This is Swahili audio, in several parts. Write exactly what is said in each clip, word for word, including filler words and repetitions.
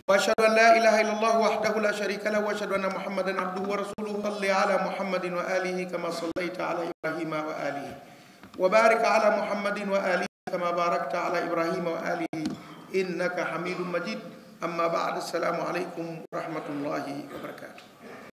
وأشهد أن لا إله إلا الله وحده لا شريك له وأشهد أن محمدا عبده ورسوله صل على محمد وآله كما صليت على إبراهيم وآله وبارك على محمد وآله كما باركت على إبراهيم وآله إنك حميد مجيد أما بعد السلام عليكم ورحمة الله وبركاته.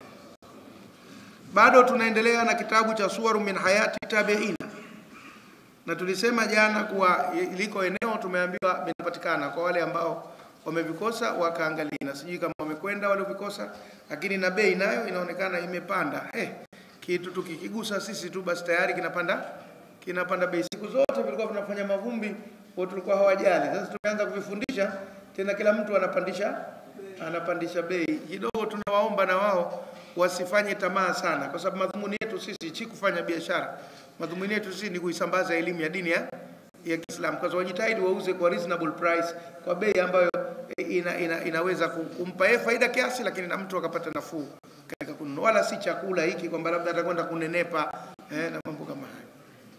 Bado tunaendelea na kitabu cha Suwaru min Hayati Tabiina, na tulisema jana kuwa iliko eneo tumeambiwa linapatikana kwa wale ambao wamevikosa wakaangalia, na sijui kama wamekwenda wale vikosa, lakini na bei nayo inaonekana imepanda. Eh, kitu tukikigusa sisi tu basi tayari kinapanda kinapanda bei. Siku zote vilikuwa tunafanya mavumbi, watu walikuwa hawajali. Sasa tumeanza kuvifundisha tena, kila mtu anapandisha anapandisha bei kidogo. Tunawaomba na wao wasifanye tamaa sana, kwa sababu madhumuni yetu sisi si kufanya biashara. Madhumuni yetu sisi ni kuisambaza elimu ya dini ya ya Kiislamu. Kwa sababu wajitahidi wauze kwa reasonable price, kwa bei ambayo ina, ina, inaweza kumpa yeye faida kiasi, lakini na mtu akapata nafuu katika kununua, wala si chakula hiki kwamba labda atakwenda kunenepa eh, na mambo kama hayo.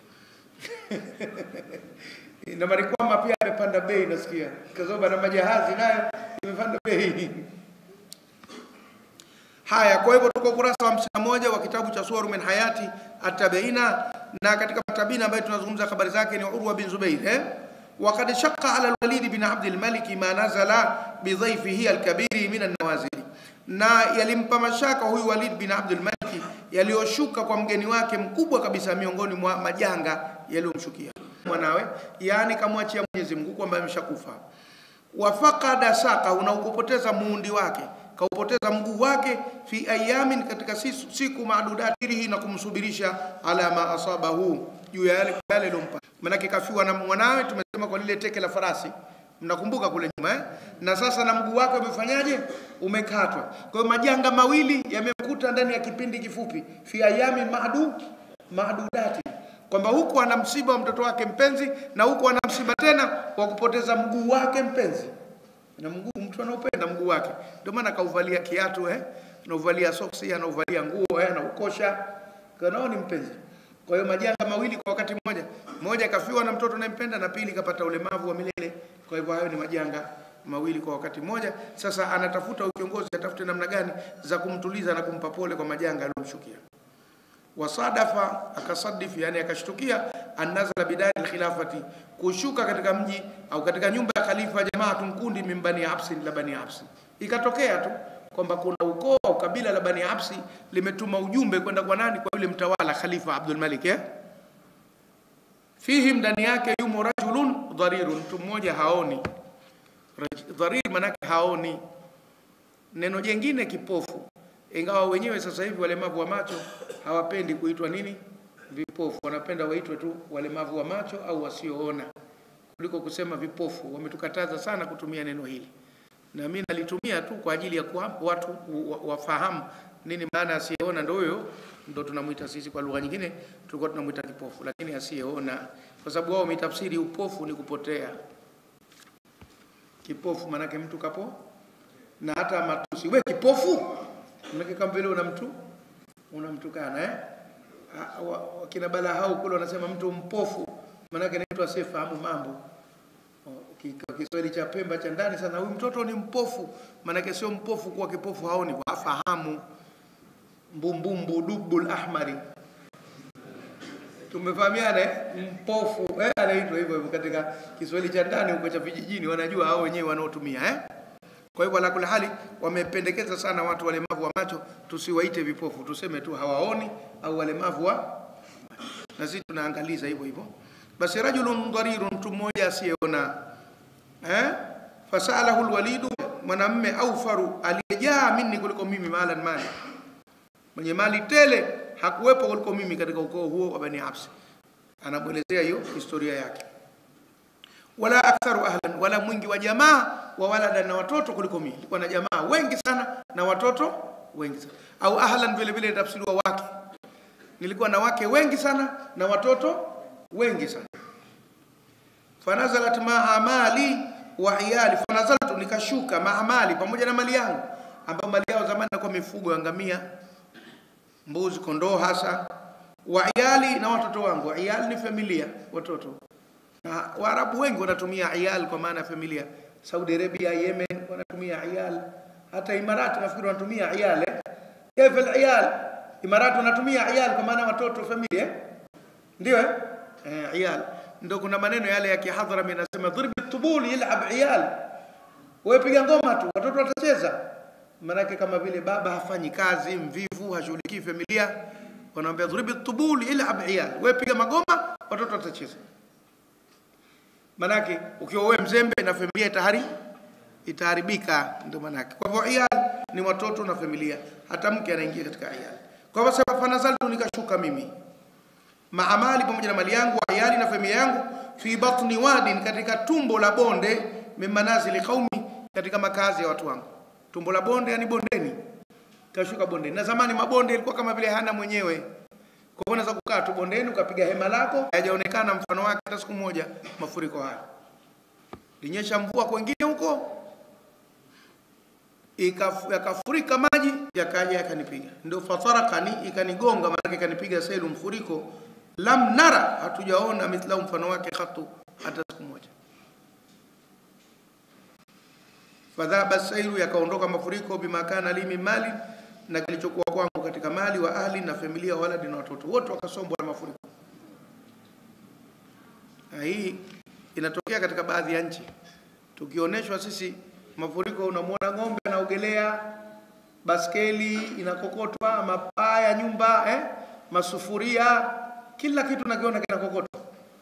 Na marikwama pia amepanda bei, nasikia kazoba na majahazi nayo imepanda bei. Haya, kwa hivyo tuko kurasa wa hamsini na moja wa kitabu cha Suwaru min Hayati At-Tabiina, na katika tabiina ambayo tunazungumza habari zake ni Urwa bin Zubair. eh وقد شق على الوليد بن عبد الملك ما نزل بضيفه الكبير من النوازل, na yalimpa mashaka huyu Walid bin Abdul Malik yaliyoshuka kwa mgeni wake mkubwa kabisa miongoni mwa majanga yaliyomshukia mwanawe, yani kamwachia Mwenyezi Mungu kwamba ameshakufa. Wafaqada saqa, unaukupoteza muundi wake, kaupoteza mguu wake, fi ayamin, katika siku maadudatihi, na kumsubirisha ala ma asabahu, juu ya yale yale lompa. Manake kafiwa na mwanawe, tumesema kwa lile teke la farasi, mnakumbuka kule nyuma eh? Na sasa na mguu wake umefanyaje? Umekatwa. Kwa hiyo majanga mawili yamekuta ndani ya kipindi kifupi, fi ayamin maadu maadudati, kwamba huku ana msiba wa mtoto wake mpenzi, na huku ana msiba tena wa kupoteza mguu wake mpenzi. Na mguu mtu anaupenda mguu wake, ndio maana kauvalia kiatu eh, anauvalia soksi, anauvalia nguo eh, anaukosha, kanao ni mpenzi. Kwa hiyo majanga mawili kwa wakati mmoja, mmoja kafiwa na mtoto anayempenda, na pili kapata ulemavu wa milele. Kwa hivyo hayo ni majanga mawili kwa wakati mmoja. Sasa anatafuta kiongozi atafute namna gani za kumtuliza na kumpa pole kwa majanga aliyomshukia. Wasadafa, akasadif, yani akashtukia, annazala bidai alkhilafati, kushuka katika mji au katika nyumba ya khalifa jamaatun, kundi min bani Absi, la bani Absi. Ikatokea tu kwamba kuna ukoo au kabila la bani Absi limetuma ujumbe kwenda kwa nani? Kwa yule mtawala Khalifa Abdul Malik eh? Fihim, ndani yake yumo rajulun dharirun, mtu mmoja haoni. Dharir manake haoni, neno jingine kipofu, ingawa wenyewe sasa hivi walemavu wa macho hawapendi kuitwa nini? Vipofu. Wanapenda waitwe tu walemavu wa macho au wasioona kuliko kusema vipofu. Wametukataza sana kutumia neno hili, na mimi nalitumia tu kwa ajili ya kwa watu wafahamu nini maana asiyeona. Ndio huyo ndio tunamuita sisi, kwa lugha nyingine tulikuwa tunamuita kipofu, lakini asiyeona, kwa sababu wao mitafsiri upofu ni kupotea. Kipofu manake mtu kapo, na hata matusi, we kipofu, manake kama vile una mtu unamtukana eh. Wakina bala hao kule wanasema mtu mpofu, manake ni mtu asiyefahamu mambo. Kiswahili cha Pemba cha ndani sana, huyu mtoto ni mpofu, manake sio mpofu kwa kipofu haoni, wafahamu. Mbumbumbu dubul ahmari, tumefahamiana eh? Mpofu eh, anaitwa hivyo hivyo katika Kiswahili cha ndani huko cha vijijini, wanajua hao wenyewe wanaotumia eh. Kwa hivyo ala kula hali wamependekeza sana watu walemavu wa macho tusiwaite vipofu, tuseme tu hawaoni au walemavu wa, na sisi tunaangaliza hivyo hivyo. Basi rajulun dharirun, mtu mmoja asiyeona eh, fasalahu alwalidu, mwanamume aufaru, aliyejaa mimi kuliko mimi, malan mali, mwenye mali tele, hakuwepo kuliko mimi katika ukoo huo wa Bani Absi. Anamuelezea hiyo historia yake. Wala aktharu ahlan, wala mwingi wa jamaa wa walada, na watoto kuliko mimi. Nilikuwa na jamaa wengi sana na watoto wengi sana. Au ahlan vile vile tafsiriwa wake, nilikuwa na wake wengi sana na watoto wengi sana. Fanazalat ma'a mali wa iyali, fanazaltu, nikashuka, ma'a mali, pamoja na mali yangu, ambapo mali yao zamani ilikuwa mifugo ya ngamia, mbuzi, kondoo hasa, wa iyali, na watoto wangu. Iyali ni familia, watoto. Na Waarabu wengi wanatumia iyal kwa maana familia. Saudi Arabia, Yemen wanatumia iyal. Hata Imarati nafikiri wanatumia iyal. Eh? Kaifa al-iyal? Imarati wanatumia iyal kwa maana watoto, familia. Eh? Ndio eh? Eh, iyal. Ndio kuna maneno yale ya Kihadhrami yanasema dhirb at-tubul yal'ab iyal. Wewe piga ngoma tu, watoto watacheza. Maana kama vile baba hafanyi kazi, mvivu, hashughulikii familia, wanaambia dhirb at-tubul yal'ab iyal. Wewe piga magoma, watoto watacheza. Manake ukiwa wewe mzembe na familia itahari itaharibika, ndio manake. Kwa hivyo iyal ni watoto na familia, hata mke anaingia katika iyal. Kwa hivyo sababu fanazaltu, nikashuka mimi maamali pamoja na mali yangu, iyali na familia yangu, fi batni wadin, katika tumbo la bonde, mimanazili qaumi, katika makazi ya watu wangu. Tumbo la bonde yani bondeni, kashuka bondeni. Na zamani mabonde ilikuwa kama vile hana mwenyewe. Kwa hivyo unaweza kukaa tu bondeni ukapiga hema lako, hajaonekana mfano wake hata siku moja mafuriko haya. Linyesha mvua kwingine huko, ikafurika maji, yakaja yakanipiga. Ndio fatarakani, ikanigonga, maana ikanipiga sailu, mfuriko. Lam nara, hatujaona mithlau, mfano wake khatu hata siku moja. Fadhaba sailu, yakaondoka mafuriko, bimakana limi mali, na kilichokuwa kwangu katika mali, wa ahli na familia, waladi na watoto wote wakasombwa na mafuriko. Na hii inatokea katika baadhi ya nchi. Tukioneshwa sisi mafuriko, unamwona ng'ombe anaogelea, baskeli inakokotwa, mapaa ya nyumba, eh, masufuria, kila kitu nakiona kinakokotwa.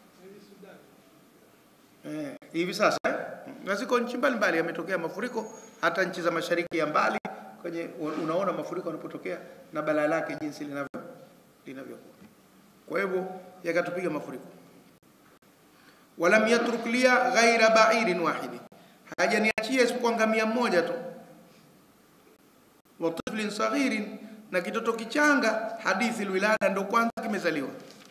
Eh, hivi sasa eh, na ziko nchi mbalimbali yametokea mafuriko, hata nchi za mashariki ya mbali kwenye unaona mafuriko yanapotokea na balaa lake jinsi linavyo linavyokuwa. Kwa hivyo yakatupiga mafuriko. Walam yatruk liya ghaira ba'irin wahid, hajaniachia isipokuwa ngamia mmoja tu, wa tiflin saghirin, na kitoto kichanga, hadithi alwilada, ndo kwanza kimezaliwa,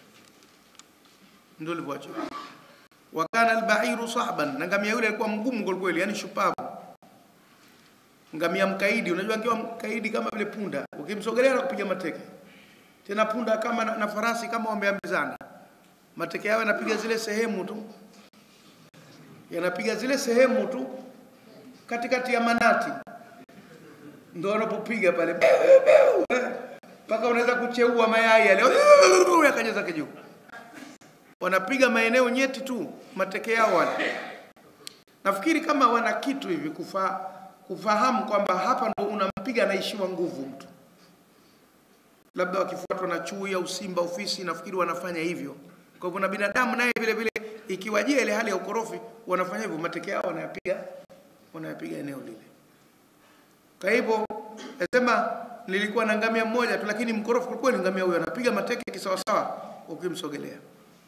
ndio alivyoacha. Wa kana alba'iru sahban, na ngamia yule alikuwa mgumu kweli, yani shupavu, ngamia mkaidi. Unajua akiwa mkaidi kama vile punda, ukimsogelea na kupiga mateke. Tena punda kama na, na farasi kama wameambizana, mateke yao yanapiga zile sehemu tu, yanapiga zile sehemu tu katikati ya manati, ndio wanapopiga pale mpaka unaweza kucheua mayai yale yakajaza kijuu. Wanapiga maeneo nyeti tu mateke yao wale. Nafikiri kama wana kitu hivi kufa, kufahamu kwamba hapa ndo unampiga anaishiwa nguvu mtu, labda wakifuatwa na chui au simba ofisi, nafikiri wanafanya hivyo. Kwa hivyo na binadamu naye vile vile ikiwajia ile hali ya ukorofi wanafanya hivyo, mateke yao wanayapiga wanayapiga eneo lile. Kwa hivyo nasema nilikuwa na ngamia mmoja tu, lakini mkorofi kwa kweli ngamia huyo anapiga mateke kisawa sawa ukimsogelea.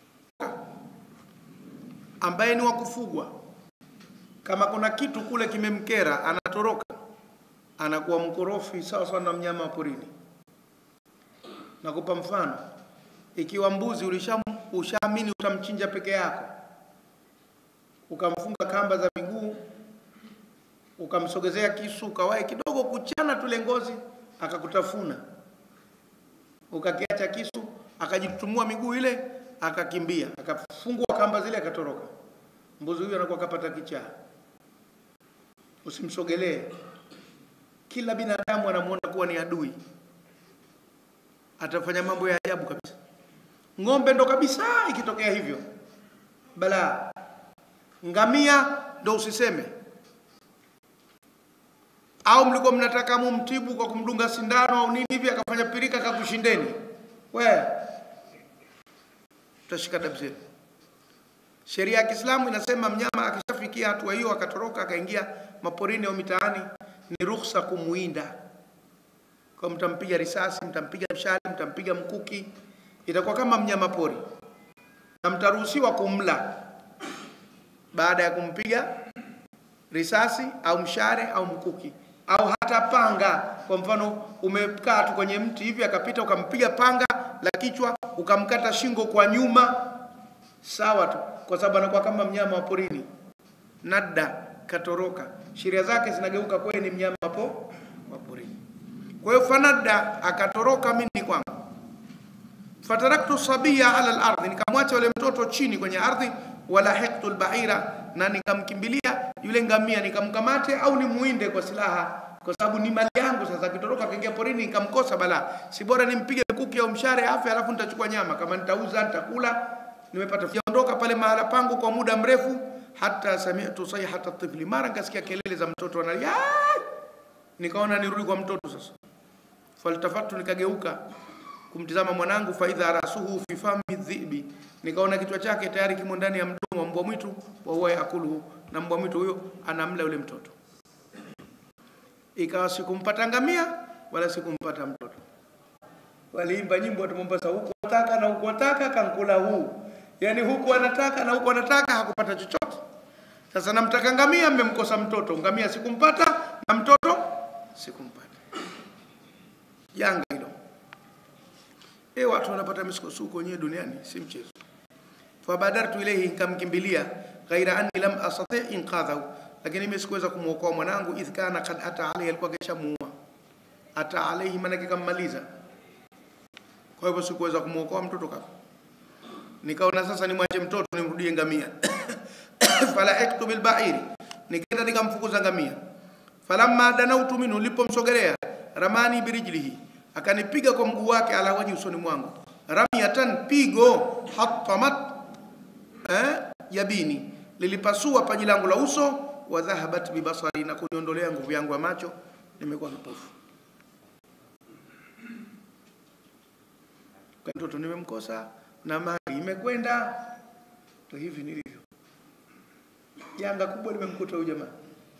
Ambaye ni wa kufugwa, kama kuna kitu kule kimemkera, anatoroka, anakuwa mkorofi sawa sawa na mnyama wa porini. Nakupa mfano, ikiwa mbuzi ulishaamini utamchinja peke yako, ukamfunga kamba za miguu, ukamsogezea kisu, ukawahi kidogo kuchana tule ngozi, akakutafuna, ukakiacha kisu, akajitumua miguu ile, akakimbia, akafungua kamba zile, akatoroka, mbuzi huyo anakuwa kapata kichaa. Usimsogelee. Kila binadamu anamuona kuwa ni adui, atafanya mambo ya ajabu kabisa. Ng'ombe ndo kabisa ikitokea hivyo bala. Ngamia ndo usiseme. Au mlikuwa mnataka mumtibu kwa kumdunga sindano au nini hivi, akafanya pirika akakushindeni, we utashika dabzeni. Sheria ya Kiislamu inasema mnyama akishafikia hatua hiyo, akatoroka akaingia maporini au mitaani, ni ruhusa kumuinda. Kwa mtampiga risasi, mtampiga mshale, mtampiga mkuki, itakuwa kama mnyama pori, na mtaruhusiwa kumla baada ya kumpiga risasi au mshale au mkuki au hata panga. Kwa mfano umekaa tu kwenye mti hivi, akapita ukampiga panga la kichwa, ukamkata shingo kwa nyuma, sawa tu, kwa sababu anakuwa kama mnyama wa porini. Nadda katoroka, sheria zake zinageuka kwa ni mnyama hapo wa porini. Kwa hiyo fanadda akatoroka mimi kwangu. Fataraktu sabia ala al-ardh, nikamwacha yule mtoto chini kwenye ardhi, wala haqtu al-ba'ira, na nikamkimbilia yule ngamia nikamkamate au nimuinde kwa silaha, kwa sababu ni mali yangu. Sasa kitoroka kaingia porini nikamkosa bala, si bora nimpige kuki au mshare afi, alafu nitachukua nyama, kama nitauza nitakula, nimepata. Ondoka pale mahala pangu kwa muda mrefu, hata sami'tu sayhata tifli, mara nikasikia kelele za mtoto analia, nikaona nirudi kwa mtoto. Sasa faltafatu, nikageuka kumtizama mwanangu, faidha rasuhu fi fami dhibi, nikaona kichwa chake tayari kimo ndani ya mdomo wa mbwa mwitu, wa huwa yakulu, na mbwa mwitu huyo anamla yule mtoto. Ikawa sikumpata ngamia wala sikumpata mtoto. Waliimba nyimbo watu Mombasa, huku anataka na huku anataka kankula huu, yani huku anataka na huku anataka, hakupata chochote. Sasa namtaka ngamia, mmemkosa mtoto. Ngamia sikumpata na mtoto sikumpata. Yanga hilo. Eh, watu wanapata misukosuko wenyewe duniani, si mchezo. Fa badartu ilayhi, nikamkimbilia, ghaira anni lam astati inqadhahu, lakini mimi sikuweza kumuokoa mwanangu. Idh kana kad ata alayhi, alikuwa kishamuua. Ata alayhi maana kikamaliza, kwa hivyo sikuweza kumuokoa mtoto kaka. Nikaona sasa nimwache mtoto nimrudie ngamia. Fala iktu bil ba'iri, nikaenda nikamfukuza ngamia. Falamma danautu minhu, nilipomsogelea, ramani birijlihi, akanipiga kwa mguu wake, ala waji, usoni mwangu. Ramiyatan, pigo, hatamat eh yabini, lilipasua paji langu la uso, wa dhahabat bi basari, na kuniondolea nguvu yangu ya macho, nimekuwa kipofu. Kwa mtoto nimemkosa na mali imekwenda, to hivi nilivyo. Janga kubwa limemkuta huyu jamaa.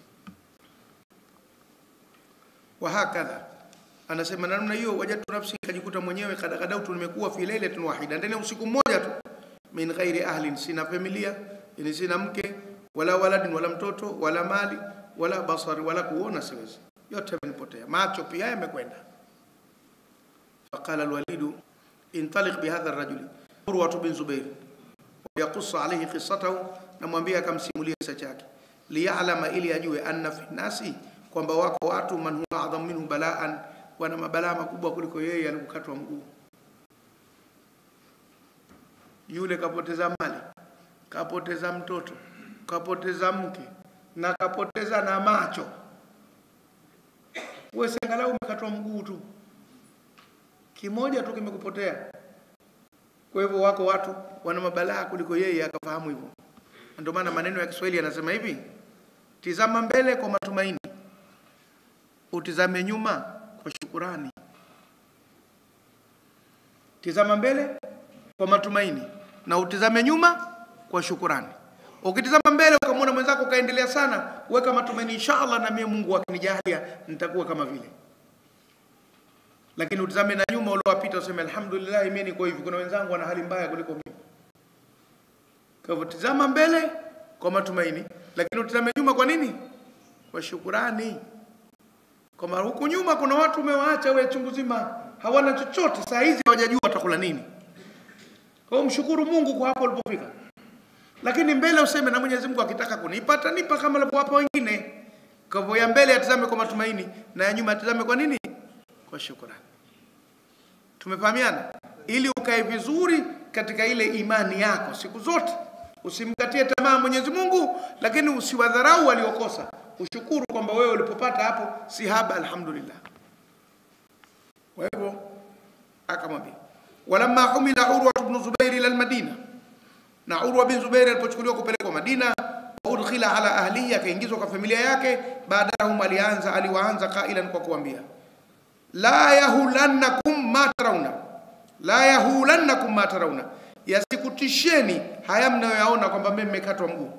Wa hakadha, anasema namna hiyo, wajatu nafsi, kajikuta mwenyewe, kada kadautu, nimekuwa fi lailatin wahida, ndani ya usiku mmoja tu, min ghairi ahlin, sina familia, yani sina mke, wala waladin, wala mtoto, wala mali, wala basari, wala kuona siwezi, yote yamenipotea, macho pia yamekwenda. Faqala alwalidu, intaliq bihadha arrajuli, Urwa bin Zubair, yaquss alayhi qissatahu, namwambia akamsimulia kisa chake, liya'lama, ili ajue, anna fi nasi, kwamba wako watu, man huwa adham minhu balaan, wana mabalaa makubwa kuliko yeye alikukatwa mguu. Yule kapoteza mali, kapoteza mtoto, kapoteza mke, na kapoteza na macho. Wewe angalau umekatwa mguu tu, kimoja tu kimekupotea. Kwa hivyo wako watu wana mabalaa kuliko yeye, akafahamu hivyo. Ndio maana maneno ya Kiswahili yanasema hivi, tizama mbele kwa matumaini, utizame nyuma kwa shukurani. Tizama mbele kwa matumaini na utizame nyuma kwa shukurani. Ukitizama mbele ukamwona mwenzako kaendelea sana, weka matumaini, inshallah na mimi Mungu akinijalia nitakuwa kama vile. Lakini utizame na nyuma uliowapita, useme alhamdulillah mimi niko hivi, kuna wenzangu wana hali mbaya kuliko mimi. Kwa hivyo tizama mbele kwa matumaini, lakini utizame nyuma kwa nini? Kwa shukurani. Kama huko nyuma kuna watu umewaacha wewe chungu zima, hawana chochote, saa hizi hawajajua watakula nini. Kwa hiyo mshukuru Mungu kwa hapo ulipofika. Lakini mbele useme na Mwenyezi Mungu akitaka kunipata nipa kama alipowapa wengine. Kwa hivyo ya mbele atazame kwa matumaini na ya nyuma atazame kwa nini? Kwa shukrani. Tumefahamiana? Ili ukae vizuri katika ile imani yako siku zote. Usimkatie tamaa Mwenyezi Mungu, lakini usiwadharau waliokosa. Ushukuru kwamba wewe ulipopata hapo si haba, alhamdulillah. Kwa hivyo akamwambia, walamma humila Urwa ibn Zubair ila al-Madina, na Urwa bin Zubair alipochukuliwa kupelekwa Madina, udkhila ala ahlihi, akaingizwa kwa familia yake. Baadahum, alianza aliwaanza qailan, kwa kuambia, la yahulannakum ma tarawna, la yahulannakum ma tarawna, yasikutisheni haya mnayoyaona kwamba mimi nimekatwa mguu.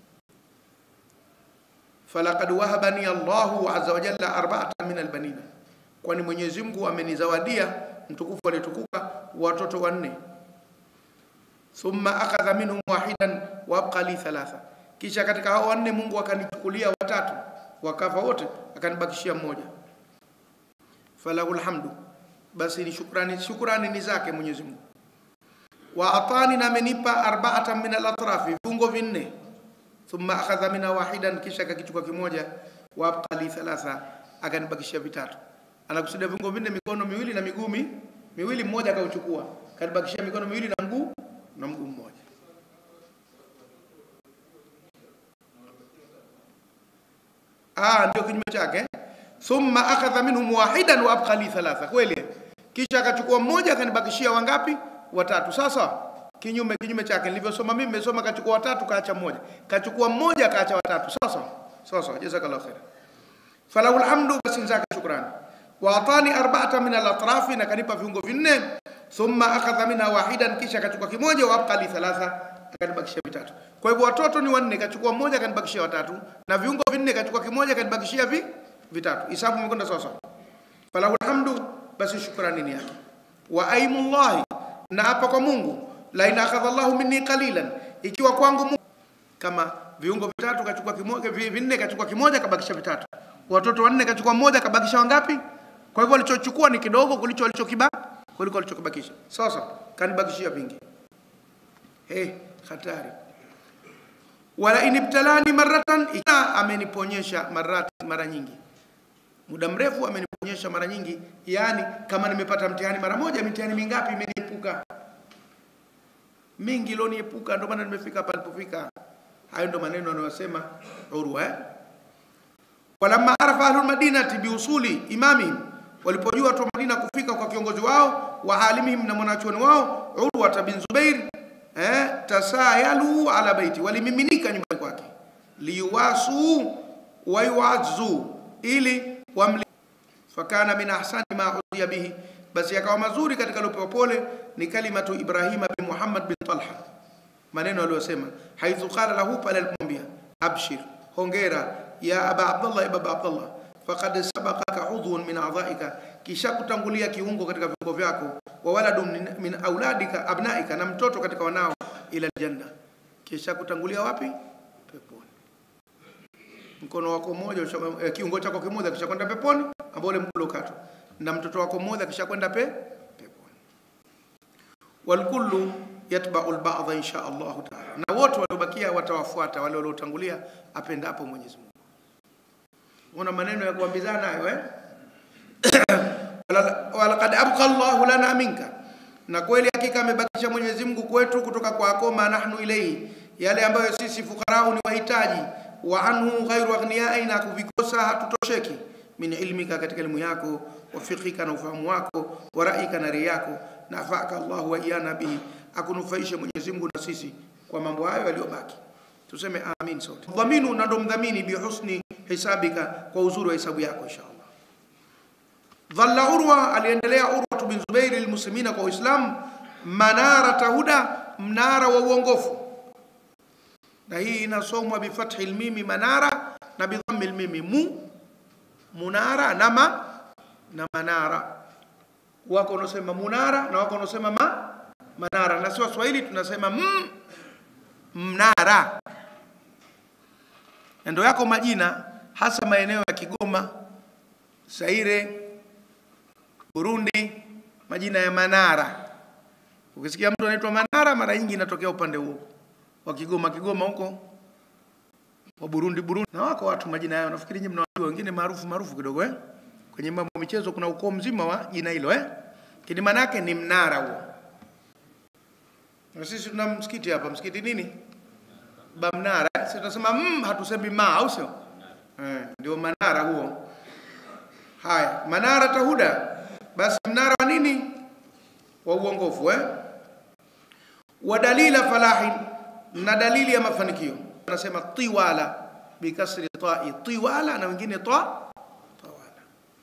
Falaqad wahabani Allahu azza wa jalla arba'atan min albanina, kwani Mwenyezi Mungu amenizawadia mtukufu alitukuka watoto wanne. Thumma akhadha minhum wahidan wa abqa li thalatha, kisha katika hao wanne Mungu akanichukulia watatu, wakafa wote, akanibakishia mmoja. Falahul hamdu, basi ni shukrani, shukrani ni zake Mwenyezi Mungu. Wa atani, na amenipa arba'atan min al-atrafi, viungo vinne. Thumma akhadha minha wahidan, kisha akakichukua kimoja, wa abqa li thalatha, akanibakishia vitatu. Anakusudia viungo vinne, mikono miwili na miguu miwili, mmoja akauchukua, kanibakishia mikono miwili na mguu na mguu mmoja. Ah, ndio kinyume chake. Thumma akhadha minhum wahidan wa abqa li thalatha. Kweli? Kisha akachukua mmoja akanibakishia wangapi? Watatu. Sasa kinyume kinyume chake nilivyosoma mimi, nimesoma kachukua watatu kaacha mmoja. Kachukua mmoja kaacha watatu. Sasa sasa jazakallahu khair. Falahu alhamdu, basi zaka shukrani. Wa atani arba'ata min al-atrafi, na kanipa viungo vinne. Thumma akhadha minha wahidan, kisha akachukua kimoja, wa abqa li thalatha, akanibakishia vitatu. Kwa hivyo watoto ni wanne, kachukua mmoja akanibakishia watatu, na viungo vinne kachukua kimoja akanibakishia vi vitatu. Hisabu imekwenda sawa sawa. Falahu alhamdu, basi shukrani ni yake. Wa aimullahi, na hapa kwa Mungu, la in akhadha Allahu minni qalilan, ikiwa kwangu Mungu, kama viungo vitatu kachukua kimoja, vinne kachukua kimoja kabakisha vitatu, watoto wanne kachukua mmoja kabakisha wangapi? Kwa hivyo alichochukua ni kidogo kulicho alichokiba kuliko alichokibakisha. Sasa kanibakishia vingi. Eh, hatari. Wala inibtalani maratan, ina ameniponyesha marati, mara nyingi, muda mrefu ameniponyesha mara nyingi. Yani kama nimepata mtihani mara moja, mtihani mingapi imeniepuka? Mingi loniepuka, ndio maana nimefika hapa nilipofika. Hayo ndo maneno anayosema Urwa. Eh, walamma arafa ahlul madinati biusuli imamihim, walipojua watu wa Madina kufika kwa kiongozi wao, wa alimihim, na mwanachuoni wao Urwa bin Zubair, eh, tasayalu ala baiti, walimiminika nyumbani kwake, liwasu wa yu'azzu, ili wamli. Fakana min ahsani ma udiya bihi, basi yakawa mazuri katika lopewa pole ni kalimatu Ibrahim bin Muhammad bin Talha, maneno aliyosema haithu qala lahu, pale alipomwambia abshir, hongera ya aba Abdullah, ibaba Abdullah, faqad sabaqaka udhun min a'dha'ika, kisha kutangulia kiungo katika viungo vyako, wa waladun min auladika abnaika, na mtoto katika wanao, ila aljanna, kisha kutangulia wapi? Peponi. Mkono wako mmoja, eh, kiungo chako kimoja kisha kwenda peponi, ambao ule mkono kato, na mtoto wako mmoja kisha kwenda pe peponi. Wal kullu yatba'u al-ba'dha insha Allah ta'ala, na wote waliobakia watawafuata wale waliotangulia apendapo Mwenyezi Mungu. Una maneno ya kuambizana hayo, eh? Wala qad abqa Allahu lana minka, na kweli hakika amebakisha Mwenyezi Mungu kwetu kutoka kwako, ma nahnu ilayhi, yale ambayo sisi fukarau ni wahitaji, wa anhu ghairu aghniyai, na kuvikosa hatutosheki, min ilmika, katika elimu yako, wa fiqhika, na ufahamu wako, wa ra'ika, na rai yako, nafaka Allahu wa iyana bihi, akunufaishe Mwenyezi Mungu na sisi kwa mambo hayo yaliyobaki. Tuseme amin sote. Dhaminu, na ndo mdhamini, bi husni hisabika, kwa uzuri wa hisabu yako inshallah. Dhalla Urwa, aliendelea Urwa bin Zubair almuslimina, kwa Uislamu, manara tahuda, mnara wa uongofu. Na hii inasomwa bi fathi almimi manara, na bi dhammi almimi mu, munara na ma, na manara. Wako wanasema munara na wako wanasema ma, manara, na sio Swahili tunasema m, mnara. Ndio yako majina hasa maeneo ya Kigoma, Zaire, Burundi, majina ya manara. Ukisikia mtu anaitwa manara, mara nyingi inatokea upande huo wa Kigoma, Kigoma huko, wa Burundi, Burundi. Na wako watu majina yao, nafikiri nyinyi mnawajua, wengine maarufu maarufu kidogo, eh? Kwenye mambo michezo kuna ukoo mzima wa jina hilo, eh? Kidi manake ni mnara huo. Na sisi tuna msikiti hapa, msikiti nini? Bamnara. Sisi tunasema mm, hatusemi ma, au sio? Eh, ndio manara huo. Haya, manara tahuda, basi mnara wa nini? Wa uongofu, eh? Wa dalila falahin, na dalili ya mafanikio. Tunasema tiwala bi kasri ta'i, tiwala, na wengine ta tawala.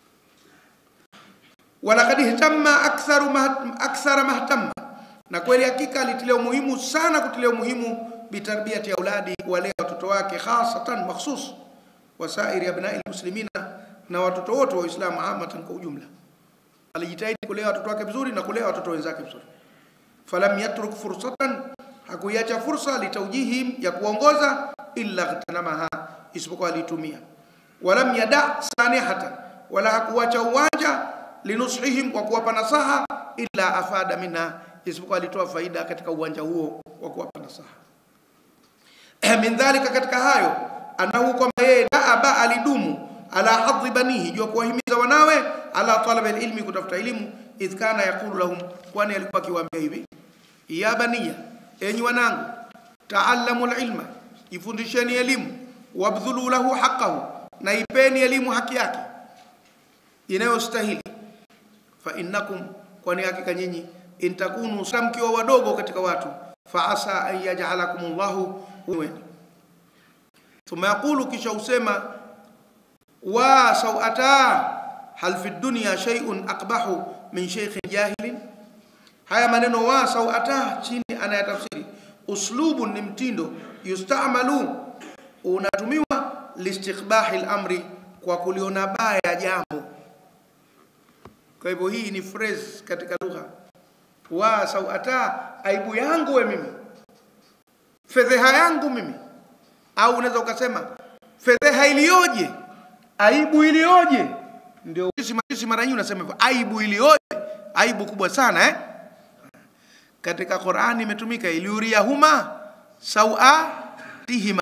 Wala kad ihtamma aktharu akthara mahtamma, na kweli hakika alitilia umuhimu sana, kutilia umuhimu bitarbiyati auladi, wale watoto wake, hasatan makhsus wasairi abnai muslimina, na watoto wote wa Uislamu amatan kwa ujumla. Alijitahidi kulea watoto wake vizuri na kulea watoto wenzake vizuri. Falam yatruk fursatan, hakuiacha fursa litawjihim, ya kuongoza, illa gtanamaha, isipokuwa alitumia. Walam yada sanihatan, wala hakuacha uwanja, linushihim, kwa kuwapa nasaha, illa afada minha, isipokuwa alitoa faida katika uwanja huo wa kuwapa nasaha. Min dhalika, katika hayo, anahu kwamba yeye daaba, alidumu, ala hadhi banihi, jua kuwahimiza wanawe, ala talab alilmi, kutafuta elimu, idh kana yaqulu lahum, kwani alikuwa akiwaambia hivi, ya baniya, enyi wanangu, ta'allamu alilma, ifundisheni elimu, wabdhulu lahu haqqahu, na ipeni elimu haki yake inayostahili. Fa innakum, kwani hakika nyinyi, intakunu samkiwa wadogo katika watu, fa asa an yaj'alakumullahu weni. Thumma yaqulu, kisha usema, wa sawata hal fi dunya shay'un aqbahu min shaykhin jahilin. Haya maneno wa sawata chini anayatafsiri, uslubun ni mtindo, yustamalu unatumiwa listiqbahi al-amri, kwa kuliona baya jambo. Kwa hivyo hii ni phrase katika lugha. Wa sawata, aibu yangu we mimi, fedheha yangu mimi. Au unaweza ukasema fedheha ilioje, aibu ilioje. Ndio sisi mara nyingi unasema hivyo, aibu ilioje, aibu kubwa sana eh. Katika Qur'ani imetumika iliyuriyahuma sawatihima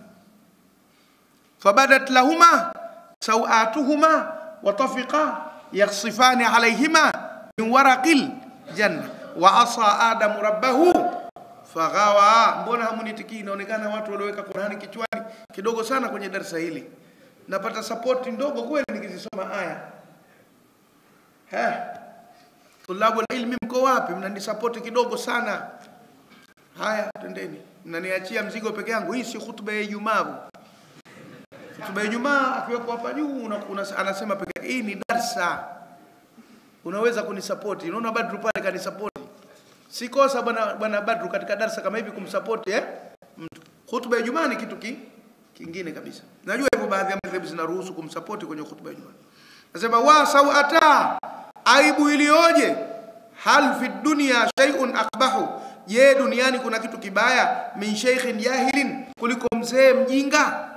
fabadat lahuma sawatuhuma wa tafiqa yakhsifani alayhima min waraqil janna wa asa adamu rabbahu faghawa. Mbona hamunitiki? Inaonekana watu walioweka Qur'ani kichwani kidogo sana kwenye darasa hili. Napata support ndogo kweli nikizisoma aya. Ha, tulabu ilmi mko wapi? Mnanisupport kidogo sana. Haya, twendeni. Mnaniachia mzigo peke yangu. Hii si hutuba ya Ijumaa. Hutuba ya Ijumaa akiweka hapa juu anasema peke yake. Hii ni darasa. Unaweza kunisupport. Unaona Badru pale kanisupport. Sikosa bwana bwana Badru katika darasa kama hivi kumsupport eh mtu. Hutuba ya Ijumaa ni kitu ki, kingine kabisa. Najua hivyo baadhi ya madhehebu zinaruhusu kumsupport kwenye hutuba ya Ijumaa. Nasema wa sawata, aibu ilioje, hal fi dunya shay'un aqbahu, je duniani kuna kitu kibaya, min shaykhin jahilin, kuliko mzee mjinga.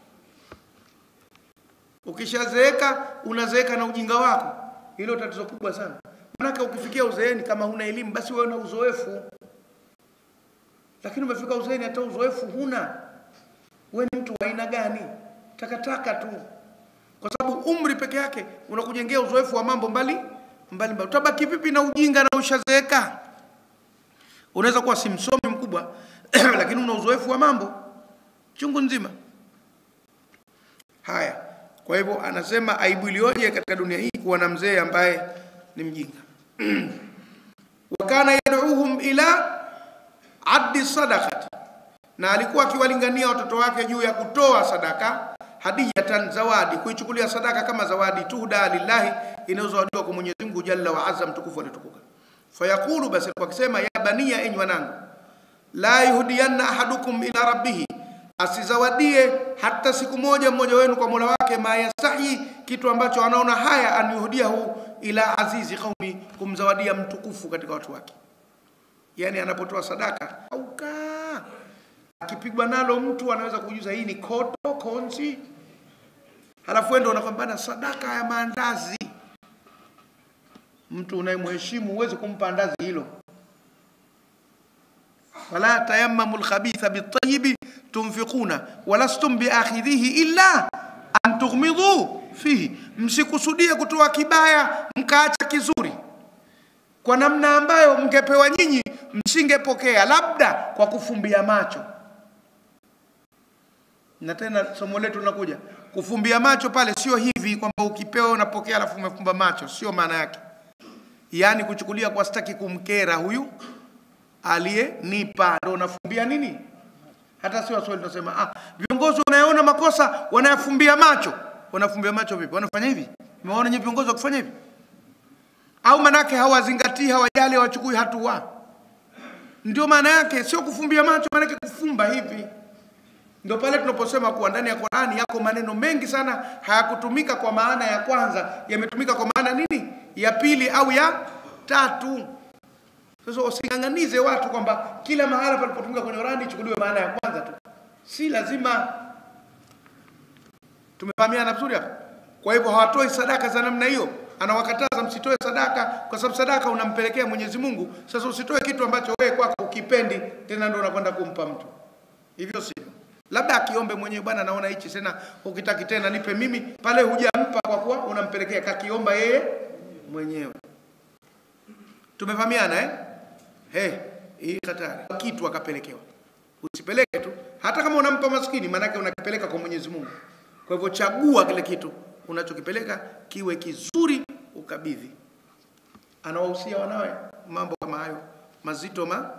Ukishazeeka unazeeka na ujinga wako. Hilo tatizo kubwa sana. Maana ukifikia uzeeni kama huna elimu basi wewe una uzoefu. Lakini umefika uzeeni hata uzoefu huna. Wewe ni mtu wa aina gani? Takataka tu. Kwa sababu umri peke yake unakujengea uzoefu wa mambo mbali mbali mbali. Utabaki vipi na ujinga na ushazeeka? Unaweza kuwa si msomi mkubwa lakini una uzoefu wa mambo chungu nzima. Haya, kwa hivyo anasema aibu ilioje katika dunia hii kuwa na mzee ambaye ni mjinga. Wakana yad'uhum ila addi sadaqati, na alikuwa akiwalingania watoto wake juu ya kutoa sadaka, hadiyatan, zawadi, kuichukulia sadaka kama zawadi, tuhda lillahi, inayozawadiwa kwa Mwenyezi Mungu jalla wa azza, mtukufu alitukuka. Fayaqulu, basi kwa kusema, ya baniya, enyi wanangu, la yuhdiyanna ahadukum ila rabbih, asizawadie hata siku moja mmoja wenu kwa Mola wake, ma yastahi, kitu ambacho anaona haya, an yuhdiyahu ila azizi qaumi, kumzawadia mtukufu katika watu wake. Yani anapotoa sadaka auka, akipigwa nalo mtu anaweza kujuza hii ni koto konzi, halafu endo unakwambana sadaka ya maandazi. Mtu unayemheshimu uweze kumpa andazi hilo. Wala tayammamul khabitha bit-tayyib tunfiquna walastum biakhidhihi illa an tughmidu fihi, msikusudie kutoa kibaya mkaacha kizuri, kwa namna ambayo mngepewa nyinyi msingepokea, labda kwa kufumbia macho. Na tena somo letu linakuja kufumbia macho pale, sio hivi kwamba ukipewa unapokea alafu umefumba macho, sio maana yake. Yani kuchukulia kwa staki kumkera huyu aliye nipa, ndio unafumbia nini? Hata sio Waswahili tunasema ah, viongozi wanaona makosa wanayafumbia macho. Wanafumbia macho vipi? Wanafanya hivi? Umeona nyinyi viongozi wakifanya hivi? Au manake hawazingatii, hawajali, hawachukui hatua? Ndio maana yake, sio kufumbia macho, maana yake kufumba hivi. Ndio pale tunaposema kuwa ndani ya Qur'ani yako maneno mengi sana hayakutumika kwa maana ya kwanza, yametumika kwa maana nini? Ya pili au ya tatu. Sasa usinganganize watu kwamba kila mahala palipotumika kwenye Qur'ani ichukuliwe maana ya kwanza tu. Si lazima. Tumefahamiana vizuri hapa? Kwa hivyo hawatoi sadaka za namna hiyo. Anawakataza msitoe sadaka kwa sababu sadaka unampelekea Mwenyezi Mungu. Sasa usitoe kitu ambacho wewe kwako ukipendi tena ndio unakwenda kumpa mtu. Hivyo sivyo. Labda akiombe mwenyewe, bwana naona hichi tena ukitaki tena nipe mimi, pale hujampa kwa kuwa unampelekea, kakiomba yeye mwenyewe. Tumefahamiana eh? Hey, hii hatari. Kitu akapelekewa. Usipeleke tu. Hata kama unampa maskini, maana yake unakipeleka kwa Mwenyezi Mungu. Kwa hivyo chagua kile kitu unachokipeleka kiwe kizuri, ukabidhi. Anawahusia wanawe mambo kama hayo mazito ma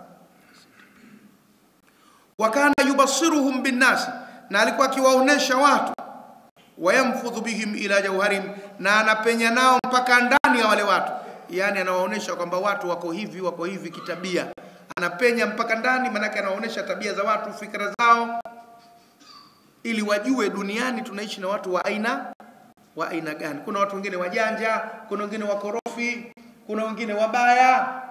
wakana yubasiruhum binnas, na alikuwa akiwaonesha watu, wayamfudhu bihim ila jawharim, na anapenya nao mpaka ndani ya wale watu. Yani anawaonesha kwamba watu wako hivi wako hivi kitabia, anapenya mpaka ndani, maana anawaonesha tabia za watu, fikra zao, ili wajue duniani tunaishi na watu wa aina wa aina gani. Kuna watu wengine wajanja, kuna wengine wakorofi, kuna wengine wabaya.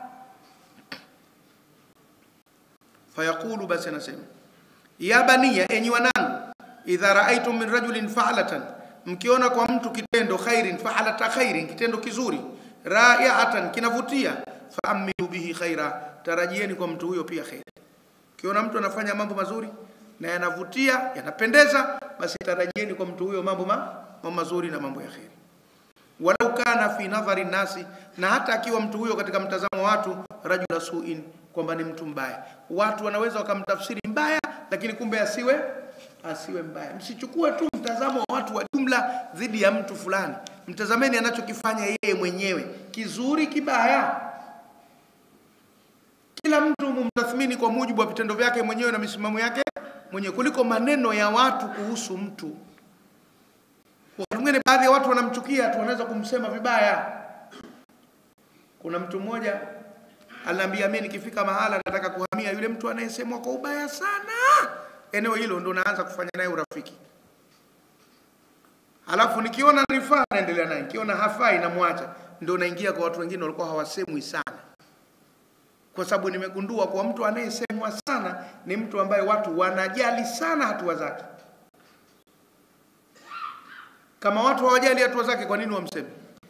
Fayaqulu, basi anasema, ya baniya, enyi wanangu, idha raaitum min rajulin fa'alatan, mkiona kwa mtu kitendo khairin, fa'alata khairin, kitendo kizuri, ra'iatan, kinavutia, fa'amilu bihi khaira, tarajieni kwa mtu huyo pia khair. Kiona mtu anafanya mambo mazuri na yanavutia, yanapendeza, basi tarajieni kwa mtu huyo mambo ma, mambo mazuri na mambo ya khair. Walau kana fi nadhari nasi, na hata akiwa mtu huyo katika mtazamo wa watu, rajula su'in, kwamba ni mtu mbaya. Watu wanaweza wakamtafsiri mbaya, lakini kumbe asiwe asiwe mbaya. Msichukue tu mtazamo wa watu wa jumla dhidi ya mtu fulani. Mtazameni anachokifanya yeye mwenyewe, kizuri kibaya. Kila mtu mumtathmini kwa mujibu wa vitendo vyake mwenyewe na misimamo yake mwenyewe, kuliko maneno ya watu kuhusu mtu. Wakati mwingine baadhi ya watu wanamchukia tu, wanaweza kumsema vibaya. Kuna mtu mmoja aliniambia, mimi nikifika mahala nataka kuhamia, yule mtu anayesemwa kwa ubaya sana eneo hilo ndo naanza kufanya naye urafiki. Alafu nikiona nifaa naendelea naye, nikiona hafai namwacha. Ndo naingia kwa watu wengine walikuwa hawasemwi sana. Kwa sababu nimegundua kwa mtu anayesemwa sana ni mtu ambaye watu wanajali sana hatua zake. Kama watu hawajali hatua zake, kwa nini wamseme?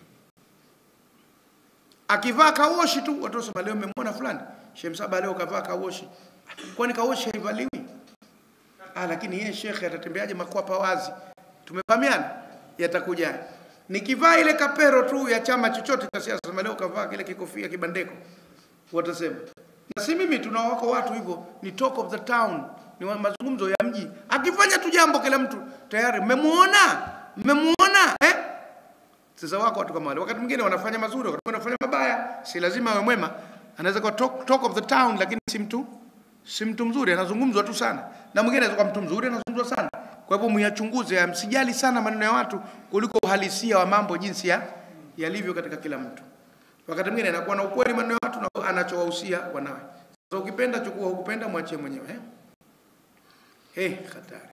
Akivaa kawoshi tu watu wasema, leo mmemwona fulani Shemsaba leo kavaa kawoshi. Kwani kawoshi haivaliwi? Ah, lakini yeye shekhe atatembeaje makwapa wazi? Tumefahamiana? Yatakuja. Nikivaa ile kapero tu ya chama chochote cha siasa, sema leo kavaa kile kikofia kibandeko, watasema. Na si mimi, tunawako watu hivyo, ni talk of the town, ni mazungumzo ya mji. Akifanya tu jambo kila mtu tayari mmemuona, mmemuona eh? Sasa wako watu kama wale, wakati mwingine wanafanya mazuri, wakati mwingine wanafanya mabaya, si lazima awe mwema. Anaweza kuwa talk, talk of the town, lakini si mtu si mtu mzuri, anazungumzwa tu sana. Na mwingine anaweza kuwa mtu mzuri, anazungumzwa sana. Kwa hivyo muyachunguze, msijali sana maneno ya watu kuliko uhalisia wa mambo jinsi ya yalivyo katika kila mtu. Wakati mwingine anakuwa na ukweli maneno ya watu na anachowahusia wanawe. Sasa ukipenda chukua, ukipenda mwachie mwenyewe, eh? Eh, hatari.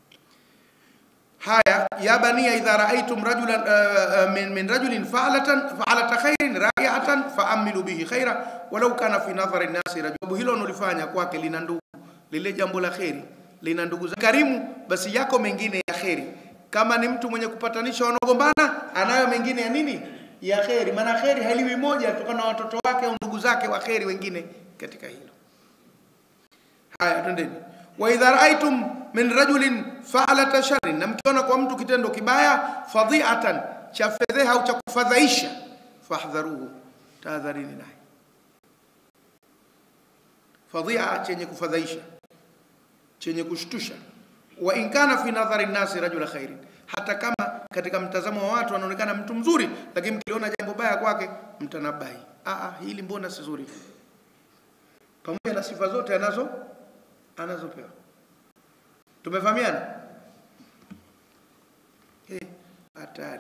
Haya, ya baniya idha raaitum rajulan uh, min, min rajulin fa'alatan fa'alata khairin ra'iatan fa'amilu bihi khaira walau kana fi nadhari nasi rajul. Hilo unalifanya kwake lina ndugu, lile jambo la khairi lina ndugu za karimu, basi yako mengine ya khairi. Kama ni mtu mwenye kupatanisha wanaogombana, anayo mengine ya nini? Ya khairi. Maana khairi haliwi moja kutokana na watoto wake au ndugu zake wa khairi wengine katika hilo. Haya, twendeni. Wa idha raaitum min rajulin fa'alata sharrin, na mkiona kwa mtu kitendo kibaya, fadhi'atan, cha fedheha au cha kufadhaisha, fahdharuhu, tahadharini naye. Fadhi'a, chenye kufadhaisha, chenye kushtusha. Wa in kana fi nadhari nasi rajula khairin, hata kama katika mtazamo wa watu anaonekana mtu mzuri, lakini mkiliona jambo baya kwake mtanabai, ah ah, hili mbona si zuri, pamoja na sifa zote anazo anazopewa. Tumefahamiana? Eh, hatari.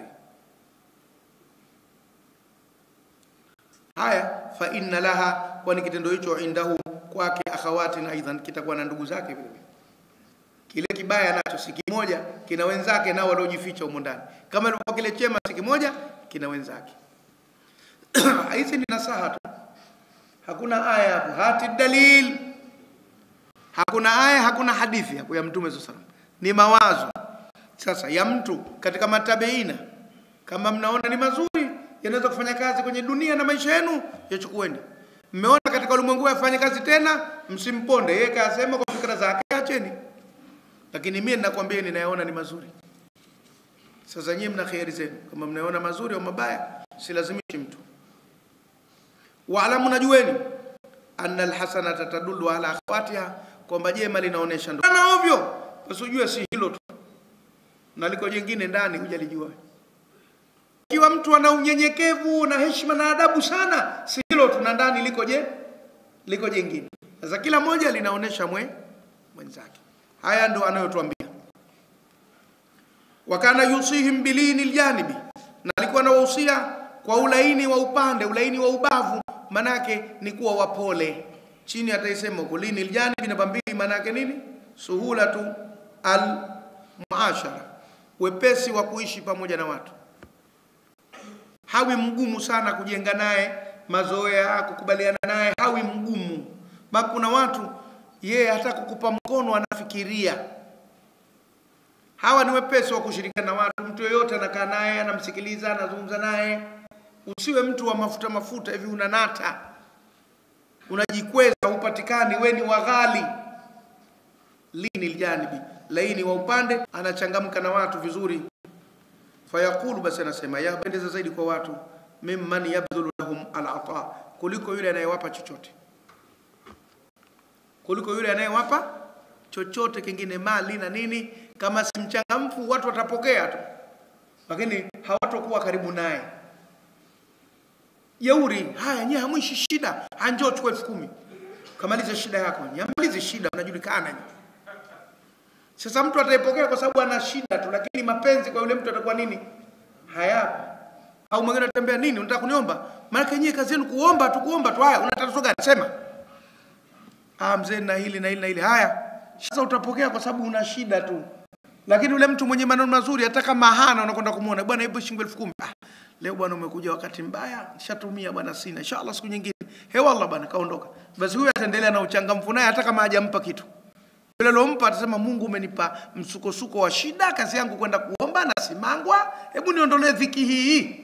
Haya, fa inna laha, kwani kitendo hicho indahu kwake akhawati na aidan, kitakuwa na ndugu zake vile vile. Kile kibaya nacho si kimoja, kina wenzake nao waliojificha humo ndani. Kama ilikuwa kile chema si kimoja, kina wenzake. Hizi ni nasaha tu. Hakuna aya hapo, hati dalil. Hakuna aya, hakuna hadithi hapo ya Mtume sallallahu alaihi wasallam. Ni mawazo sasa ya mtu katika matabeina. Kama mnaona ni mazuri, yanaweza kufanya kazi kwenye dunia na maisha yenu, yachukueni. Mmeona katika ulimwengu afanye kazi tena, msimponde. Yeye kasema kwa fikra zake, acheni. Lakini mimi ninakwambia ninayaona ni mazuri. Sasa nyinyi mna khairi zenu. Kama mnaona mazuri au mabaya, si lazimishi mtu. Waalamu, najueni anna alhasanata tadullu ala akhawatiha, kwamba jema linaonesha ndo. Na ovyo, usijue si hilo tu. na liko jingine ndani hujalijua. Ikiwa mtu ana unyenyekevu na heshima na adabu sana, si hilo tuna ndani liko je liko jingine. Sasa kila moja linaonesha mwe mwenzake. Haya ndo anayotuambia. Wakana yusihim bilini aljanibi, na alikuwa anawahusia kwa ulaini wa upande, ulaini wa ubavu, manake ni kuwa wapole. Chini ataisema kulini aljanibi namba mbili, manake nini? Suhulatu al muashara, wepesi wa kuishi pamoja na watu. Hawi mgumu sana kujenga naye mazoea, kukubaliana naye, hawi mgumu. Bali kuna watu yeye hata kukupa mkono anafikiria. Hawa ni wepesi wa kushirikiana na watu. Mtu yoyote anakaa naye, anamsikiliza, anazungumza naye. Usiwe mtu wa mafuta mafuta hivi unanata, unajikweza, upatikani, we ni waghali. Lini aljanibi, laini wa upande, anachangamka na watu vizuri. Fayaqulu, basi anasema ya pendeza zaidi kwa watu mimman yabdhulu lahum al-ata, kuliko yule anayewapa chochote, kuliko yule anayewapa chochote kingine, mali na nini. Kama si mchangamfu watu watapokea tu, lakini hawatakuwa karibu naye. Yauri, haya nyie hamwishi shida, anjoo chukua elfu kumi kamaliza shida yako. Nyamalize shida, unajulikana. Sasa mtu ataipokea kwa sababu ana shida tu, lakini mapenzi kwa yule mtu atakuwa nini? Hayapo. Au mwingine atembea nini? Unataka kuniomba? Maana yenyewe kazi yenu kuomba tu, kuomba tu. Haya, una tatizo gani? Sema. Ah, mzee na hili na hili na hili. Haya. Sasa utapokea kwa sababu una shida tu. Lakini yule mtu mwenye maneno mazuri, hata kama hana, unakwenda kumuona, bwana hebu shilingi elfu kumi. Ah, leo bwana umekuja wakati mbaya, nishatumia bwana sina. Inshallah siku nyingine. He wallah bwana kaondoka. Basi huyu ataendelea na uchangamfu naye hata kama hajampa kitu. Yule alompa atasema Mungu umenipa msukosuko wa shida, kazi yangu kwenda kuomba na simangwa, hebu niondolee dhiki hii.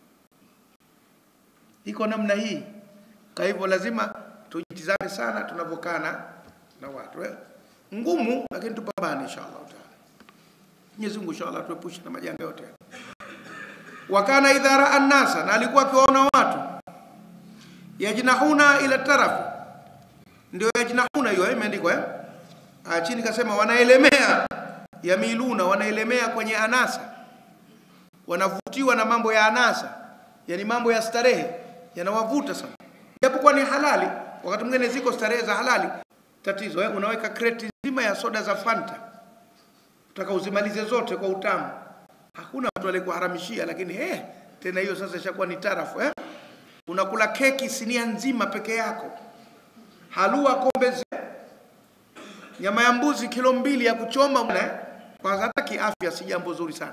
Iko namna hii. Kwa hivyo lazima tujitizame sana tunavokana na watu. Eh? Ngumu lakini tupambane inshallah taala. Mwenyezi Mungu inshallah tuepushe na majanga yote. Wakana idhara an-nasa, na alikuwa akiwaona watu yajnahuna ila tarafu. Ndio yajnahuna hiyo imeandikwa eh? Ah, chini kasema wanaelemea, yamiluna, wanaelemea kwenye anasa, wanavutiwa na mambo ya anasa, yani mambo ya starehe yanawavuta sana, japokuwa ni halali. Wakati mwingine ziko starehe za halali. Tatizo eh, unaweka kreti nzima ya soda za Fanta, utaka uzimalize zote kwa utamu, hakuna mtu aliyekuharamishia, lakini eh tena hiyo sasa ishakuwa ni tarafu eh. Unakula keki sinia nzima peke yako, halua kombe zi, nyama ya mbuzi kilo mbili ya kuchoma una, kwa hata kiafya si jambo zuri sana.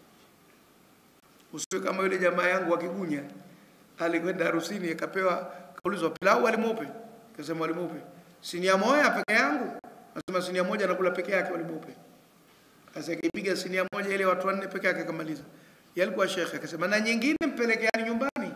Usiwe kama yule jamaa yangu wa Kigunya, alikwenda harusini akapewa, kaulizwa pilau wali mweupe, akasema wali mweupe. Sinia moja peke yangu, anasema sinia moja anakula peke yake wali mweupe. Sasa akipiga sinia moja ile watu wanne peke yake akamaliza. Yalikuwa shekhe akasema na nyingine mpelekeani nyumbani.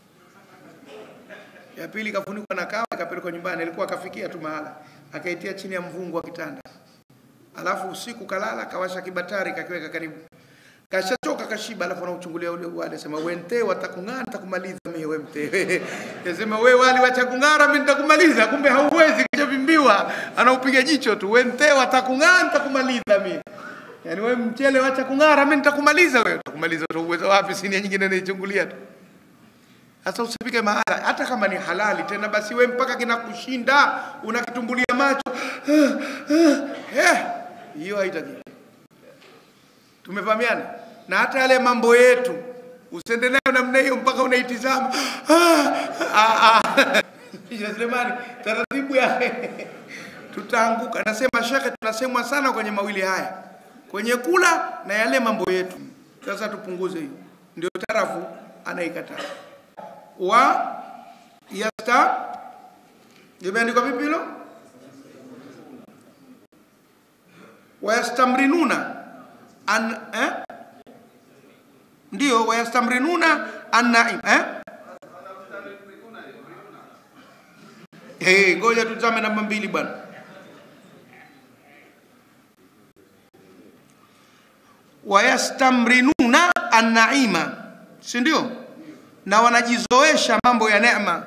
Ya pili kafunikwa na kawa akapelekwa nyumbani, alikuwa akafikia tu mahala, akaitia chini ya mvungu wa kitanda. Alafu usiku kalala, kawasha kibatari kakiweka karibu. Kashachoka kashiba, alafu anauchungulia ule wali, sema wente watakung'ara nitakumaliza mimi wewe mte. Yasema wewe wali wacha kung'ara mimi nitakumaliza, kumbe hauwezi, kishavimbiwa, anaupiga jicho tu, wente watakung'ara nitakumaliza mimi. Yaani wewe mchele wacha kung'ara mimi nitakumaliza wewe. Utakumaliza tu uwezo wapi? Sinia nyingine naichungulia tu. Sasa usipike mahala, hata kama ni halali tena basi wewe mpaka kinakushinda, unakitumbulia macho. Eh, hiyo haitaki. Tumefahamiana? Na hata yale mambo yetu usende nayo namna hiyo mpaka unaitizama. Ah ah. Sulemani taratibu yake tutaanguka. Nasema shekhe, tunasemwa sana kwenye mawili haya, kwenye kula na yale mambo yetu. Sasa tupunguze hiyo. Ndio tarafu anaikataa. Wa yasta imeandikwa vipi hilo? Wa yastamrinuna an eh ndio wa yastamrinuna an-naim eh eh ngoja tutazame namba mbili bwana. Wa yastamrinuna an-naima, si ndio? Na wanajizoesha mambo ya neema.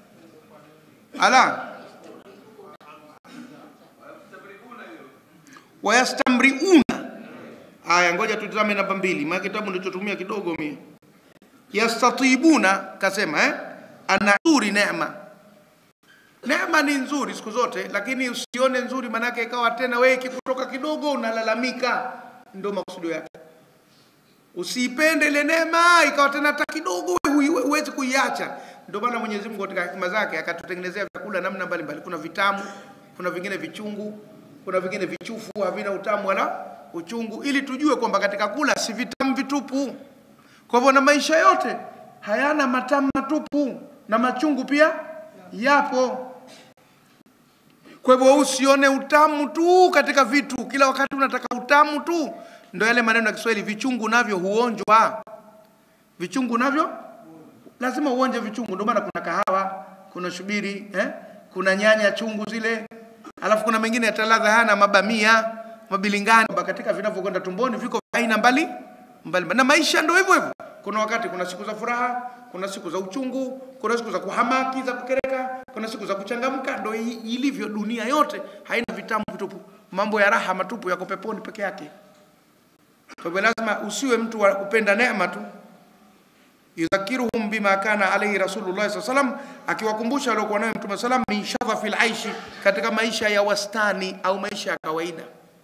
Ala wayastamriuna Aya, ngoja tutazame namba mbili, maana kitabu nilichotumia kidogo mimi. Yastatibuna kasema eh anazuri neema. Neema ni nzuri siku zote, lakini usione nzuri manake ikawa tena wewe kikutoka kidogo unalalamika, ndio makusudio yake. Usipende ile neema ikawa tena hata kidogo wewe huwezi kuiacha. Ndio maana Mwenyezi Mungu katika hekima zake akatutengenezea vyakula namna mbalimbali. Kuna vitamu, kuna vingine vichungu, kuna vingine vichufu havina utamu wala uchungu, ili tujue kwamba katika kula si vitamu vitupu. Kwa hivyo na maisha yote hayana matamu matupu, na machungu pia yapo. Kwa hivyo usione utamu tu katika vitu, kila wakati unataka utamu tu. Ndio yale maneno ya Kiswahili, vichungu navyo huonjwa. Vichungu navyo lazima uonje vichungu. Ndio maana kuna kahawa, kuna shubiri, eh? Kuna nyanya chungu zile. Alafu kuna mengine yataladha hana, mabamia, mabilingani. Katika vinavyokwenda tumboni viko aina mbali mbali. Na maisha ndio hivyo hivyo. Kuna wakati kuna siku za furaha, kuna siku za uchungu, kuna siku za kuhamaki, za kukereka, kuna siku za kuchangamka. Ndio ilivyo dunia yote, haina vitamu vitupu. Mambo ya raha matupu yako peponi peke yake. Kwa hivyo lazima usiwe mtu wa kupenda neema tu. Yudhakiruhum bima kana alayhi Rasulullah sallallahu alaihi wasallam, akiwakumbusha waliokuwa nayo Mtume sallam min shadhafil aishi, katika maisha ya wastani au maisha ya kawaida.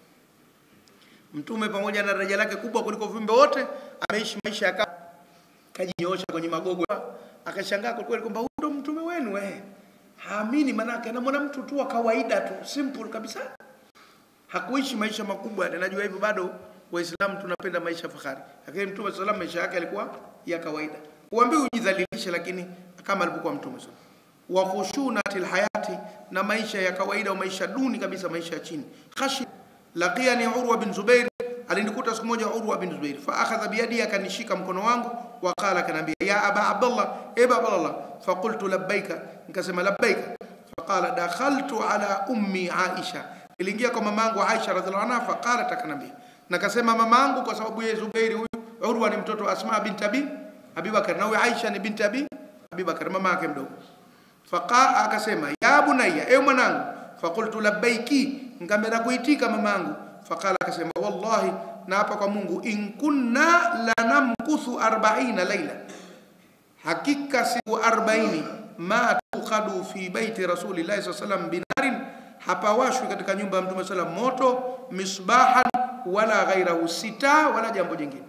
Mtume pamoja na daraja lake kubwa kuliko viumbe wote ameishi maisha ya kajinyoosha kwenye magogo. Akashangaa kwa kweli kwamba huyo ndo mtume wenu eh. Haamini, manake anamwona mtu tu wa kawaida tu, simple kabisa. Hakuishi maisha makubwa. Najua hivyo bado Waislamu tunapenda maisha fahari. Lakini Mtume sallallahu alaihi maisha yake alikuwa ya kawaida. Uambii ujidhalilishe, lakini kama alivyokuwa Mtume sallallahu wa khushunatil hayati, na maisha ya kawaida au maisha duni kabisa, maisha ya chini. Khashi laqiyani Urwa bin Zubair, alinikuta siku moja Urwa bin Zubair, fa akhadha bi yadi, akanishika mkono wangu, wa qala, kanambia ya aba Abdullah, eba Abdullah, fa qultu labbaika, nikasema labbaika, fa qala dakhaltu ala ummi Aisha, niliingia kwa mamangu Aisha radhiallahu anha, fa qala, takanambia, nakasema mamangu kwa sababu yeye Zubair huyu Urwa ni mtoto Asma binti Abi Abi Bakar, na huyu Aisha ni binti Abi Abi Bakar, mama yake mdogo. Faqa akasema ya bunayya, ewe mwanangu, fa qultu labbaiki, ngamera kuitika mamangu. Faqala akasema wallahi, na hapa kwa Mungu, in kunna lanamkuthu arobaini laila, hakika siku arobaini, ma tuqadu fi baiti Rasulillah sallallahu alaihi wasallam binarin, hapawashwi katika nyumba ya Mtume sallallahu alaihi wasallam moto, misbahan wala ghairahu, sita wala jambo jingine,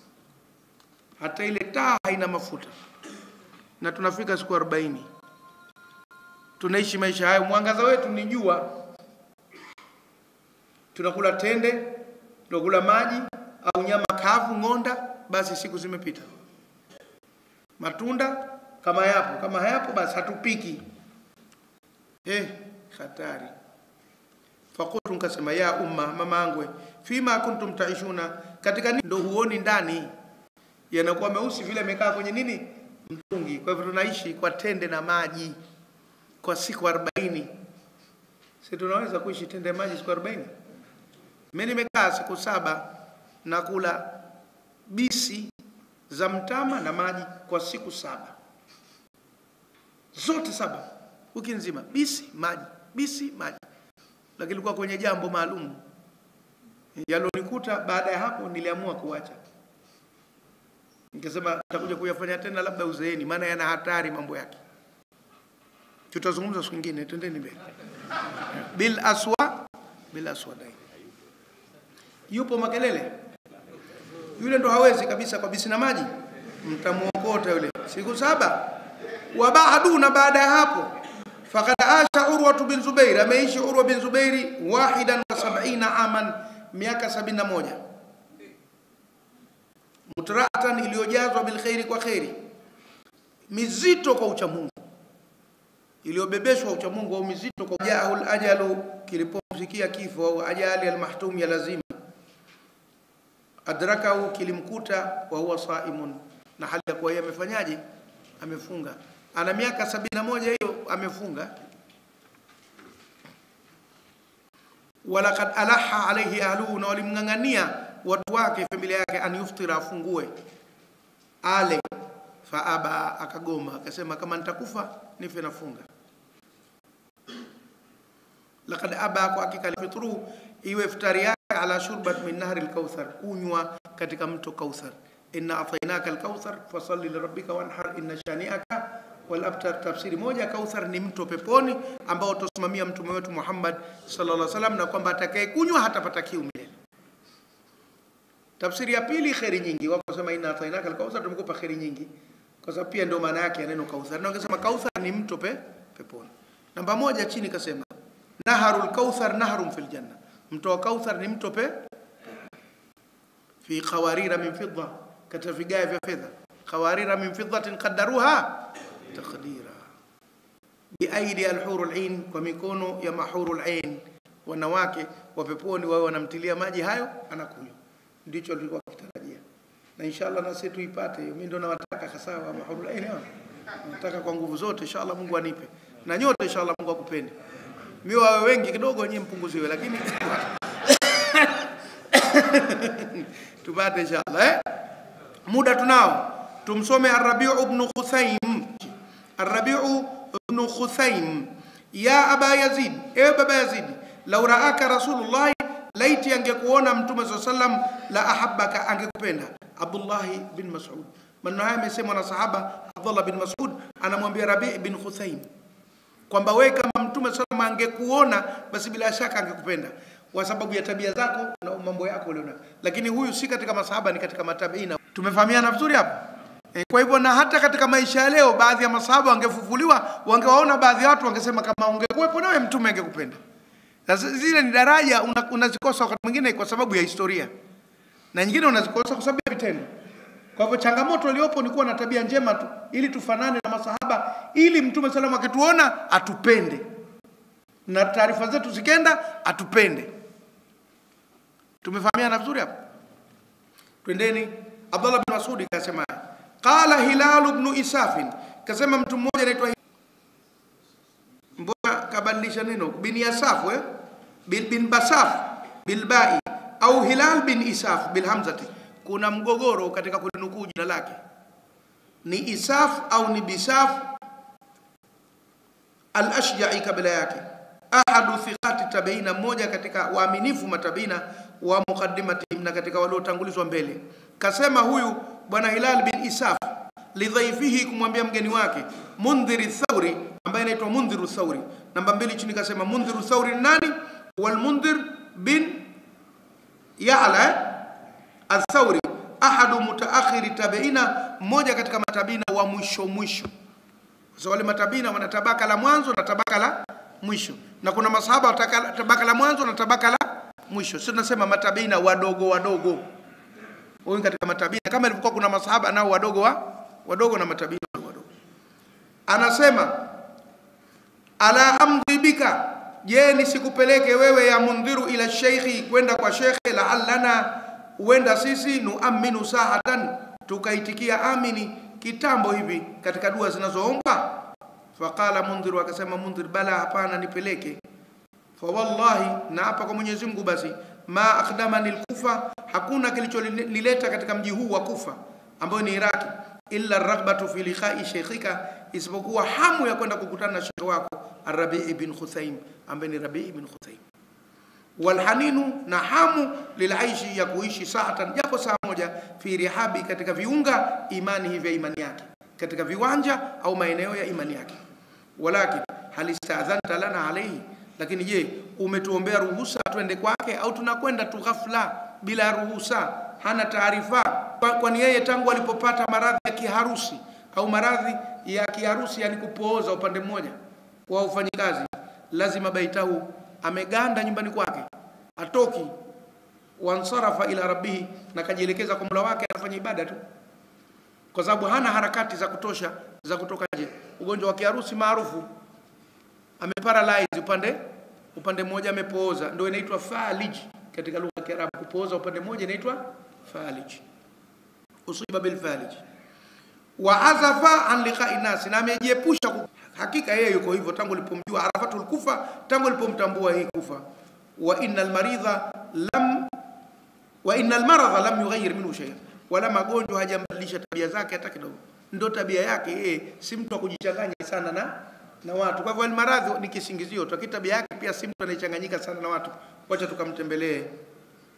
hata ile taa haina mafuta. Na tunafika siku arobaini, tunaishi maisha hayo. Mwangaza wetu ni jua, tunakula tende, tunakula maji au nyama kavu, ngonda, basi siku zimepita. Matunda kama yapo, kama hayapo basi hatupiki. Eh, hatari. Fakultu, nkasema ya umma, mamangwe, fima kuntum taishuna, katika nini ndo huoni ndani yanakuwa meusi vile amekaa kwenye nini, mtungi. Kwa hivyo tunaishi kwa tende na maji kwa siku arobaini. Sisi tunaweza kuishi tende maji siku arobaini? Mimi nimekaa siku saba na kula bisi za mtama na maji kwa siku saba. Zote saba, wiki nzima, bisi, maji, bisi, maji. Lakini ilikuwa kwenye jambo maalum. Yalonikuta baada ya hapo niliamua kuacha. Nikasema nitakuja kuyafanya tena labda uzeeni, maana yana hatari mambo yake. Tutazungumza siku nyingine, twendeni mbele. Bil aswa, bil aswadai. Yupo Makelele? Yule ndo hawezi kabisa kwa bisi na maji. Mtamuokota yule. Siku saba. Wa ba'du, na baada ya hapo, faqad asha Urwa bin Zubair, ameishi Urwa bin Zubairi wahidan wa sab'ina aman, miaka sabini na moja. Mutratan, iliyojazwa bil khairi, kwa khairi, mizito kwa ucha Mungu, iliyobebeshwa ucha Mungu, au mizito kwa jahul ajalu, kilipomfikia kifo, au ajali almahtum, ya lazima, adrakahu, kilimkuta, wa huwa saimun, na hali ya kuwa yeye amefanyaje, amefunga. Ana miaka sabini na moja hiyo amefunga. Walaqad alaha alayhi ahluhu, na walimngangania watu wake, familia yake, an yuftira, afungue ale. Fa aba, akagoma, akasema kama nitakufa nife nafunga. Laqad aba, kwa hakika alifitru, iwe iftari yake ala shurbat min nahri al-kauthar, kunywa katika mto Kauthar. Inna atainaka al-kauthar fasalli li rabbika wanhar inna shani'aka wal abtar. Tafsiri moja, Kauthar ni mto peponi ambao utasimamia mtume wetu Muhammad sallallahu alaihi wasallam, na kwamba atakaye kunywa hatapata kiu milele. Tafsiri ya pili, khairi nyingi. Wao wasema inna atainaka al-kauthar, tumekupa khairi nyingi, kwa sababu pia ndio maana yake ya neno Kauthar. Na wangesema Kauthar ni mto pe, peponi. Namba moja chini kasema naharul kauthar nahrun fil janna, mto wa Kauthar ni mto pe fi qawarira min fidda, katika vigae vya fedha. Qawarira min fiddatin qaddaruha taqdira bi aidi al-hurul ain, kwa mikono ya mahurul ain, wanawake wa peponi wao wanamtilia maji hayo anakunywa. Ndicho tulikuwa tukitarajia, na inshallah na sisi tuipate hiyo. Mimi ndo nawataka hasa wa mahurul ain hao, nataka kwa nguvu zote inshallah Mungu anipe, na nyote inshallah Mungu akupende. Mimi wawe wengi kidogo, nyinyi mpunguziwe, lakini tupate inshallah eh. Muda tunao, tumsome Ar-Rabi'u ibn Khuthaym. Ar-Rabi'u ibn Khuthaym: ya aba Yazid, ewe baba Yazid, law ra'aka Rasulullah, laiti angekuona mtume sallallahu alayhi wasallam, la ahabbaka, angekupenda. Abdullah bin Mas'ud. Maneno haya yamesemwa na sahaba Abdullah bin Mas'ud, anamwambia Rabi' bin Khuthaym kwamba wewe kama mtume sallallahu alayhi wasallam angekuona, basi bila shaka angekupenda kwa sababu ya tabia zako na mambo yako uliona. Lakini huyu si katika masahaba, ni katika matabiina. Tumefahamiana vizuri hapo? E, kwa hivyo na hata katika maisha ya leo baadhi ya masahaba wangefufuliwa, wangewaona baadhi ya watu wangesema kama ungekuwepo nawe mtume angekupenda. Sasa zile ni daraja unazikosa wakati mwingine kwa sababu ya historia, na nyingine unazikosa kwa sababu ya vitendo. Kwa hivyo changamoto iliyopo ni kuwa na tabia njema tu, ili tufanane na masahaba, ili mtume sallallahu alayhi wasallam akituona atupende, na taarifa zetu zikenda atupende. Tumefahamiana vizuri hapo? Twendeni. Abdullah bin Mas'ud kasema, qala Hilal ibn Isaf, kasema mtu mmoja anaitwa, mbona kabadilisha neno bin Yasaf eh bil bin Basaf bil ba'i au Hilal bin Isaf bil hamzati. Kuna mgogoro katika kulinukuu jina lake, ni Isaf au ni Bisaf al-Ashja'i kabila yake. Ahadu thiqati tabiina, mmoja katika waaminifu matabina wa muqaddimatihim, na katika waliotangulizwa mbele. Kasema huyu bwana Hilal bin Isaf lidhaifihi, kumwambia mgeni wake Mundhir Thawri, ambaye anaitwa Mundhir Thawri. Namba mbili chini kasema Mundhir Thawri nani? Wal Mundhir bin Ya'la al-Thawri ahadu mutaakhiri tabiina, mmoja katika matabina wa mwisho mwisho. So wale matabina wana tabaka la mwanzo na tabaka la mwisho, na kuna masahaba tabaka la mwanzo na tabaka la mwisho. Sisi tunasema matabina wadogo wadogo. Huyu katika matabina, kama ilivyokuwa kuna masahaba nao wadogo wa wadogo na matabina wadogo. Anasema ala amdhibika, je nisikupeleke wewe ya Mundhiru ila sheikhi, kwenda kwa shekhe, la'allana, huenda sisi nuaminu sahatan, tukaitikia amini kitambo hivi katika dua zinazoomba. Faqala Mundhir, akasema Mundhir, bala, hapana, nipeleke. Fa wallahi, na hapa kwa Mwenyezi Mungu, basi ma akdamani al-Kufa, hakuna kilichonileta katika mji huu wa Kufa ambao ni Iraki, illa raghbatu fi liqa'i shaykhika, isipokuwa hamu ya kwenda kukutana na shekhi wako Ar-Rabi' ibn Khuthaym, ambaye ni Rabi' ibn Khuthaym. Wal haninu, na hamu lilaishi, ya kuishi saatan, japo saa moja, fi rihabi, katika viunga imani hivi ya imani yake, katika viwanja au maeneo ya imani yake. Walakin hal ista'dhanta lana alayhi, lakini je umetuombea ruhusa twende kwake, au tunakwenda tu ghafla bila ruhusa, hana taarifa? Kwani yeye tangu alipopata maradhi ya kiharusi au maradhi ya kiharusi, yani kupooza upande mmoja wa ufanyikazi, lazima baitahu, ameganda nyumbani kwake, atoki, wansarafa ila rabbihi, na kajielekeza kwa Mola wake, anafanya ibada tu, kwa sababu hana harakati za kutosha za kutoka nje. Ugonjwa wa kiharusi maarufu, ameparalyze upande upande mmoja, amepooza, ndio inaitwa falij katika lugha ya Kiarabu. Kupooza upande mmoja inaitwa falij, usiba bil falij. Wa azafa an liqa'i nas, na amejiepusha. Hakika yeye yuko hivyo tangu alipomjua Arafatul Kufa, tangu alipomtambua hii Kufa. Wa innal maridha lam wa innal maradha lam yughayyir minhu shay'an, wala magonjwa hajambadilisha tabia zake hata kidogo. Ndio tabia yake yeye, si mtu kujichanganya sana na na watu. Kwa hivyo maradhi ni kisingizio tu, tabia yake pia si mtu anayechanganyika sana na watu. Wacha tukamtembelee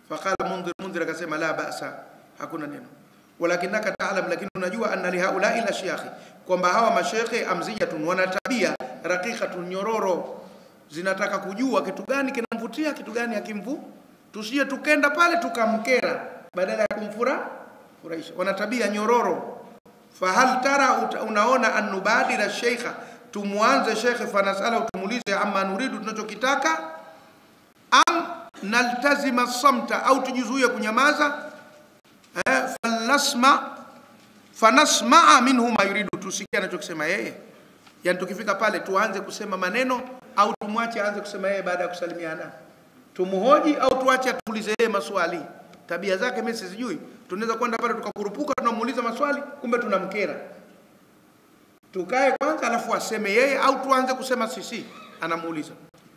Faqala Mundhir, Mundhir akasema la ba'sa, hakuna neno. Walakinaka ta'lam, lakini unajua anna li haula'i al-ashyakh, kwamba hawa mashekhe amziyatun, wana tabia raqiqatun, nyororo, zinataka kujua kitu gani kinamvutia, kitu gani hakimvu. Tusije tukenda pale tukamkera badala ya kumfura furahisha. Wana tabia nyororo. Fahal tara, unaona annubadira sheikha, tumuanze shekhe fanasala, utumulize amma nuridu, tunachokitaka, am naltazima samta, au tujizuie kunyamaza. Eh, fanasma fanasma minhu ma yuridu, tusikie anachokisema yeye. Yani tukifika pale tuanze kusema maneno, au tumwache aanze kusema yeye baada ya kusalimiana? Tumuhoji au tuache atuulize yeye maswali? Tabia zake mimi sijui. Tunaweza kwenda pale tukakurupuka, tunamuuliza maswali, kumbe tunamkera. Tukae kwanza alafu aseme yeye, au tuanze kusema sisi anamuuliza.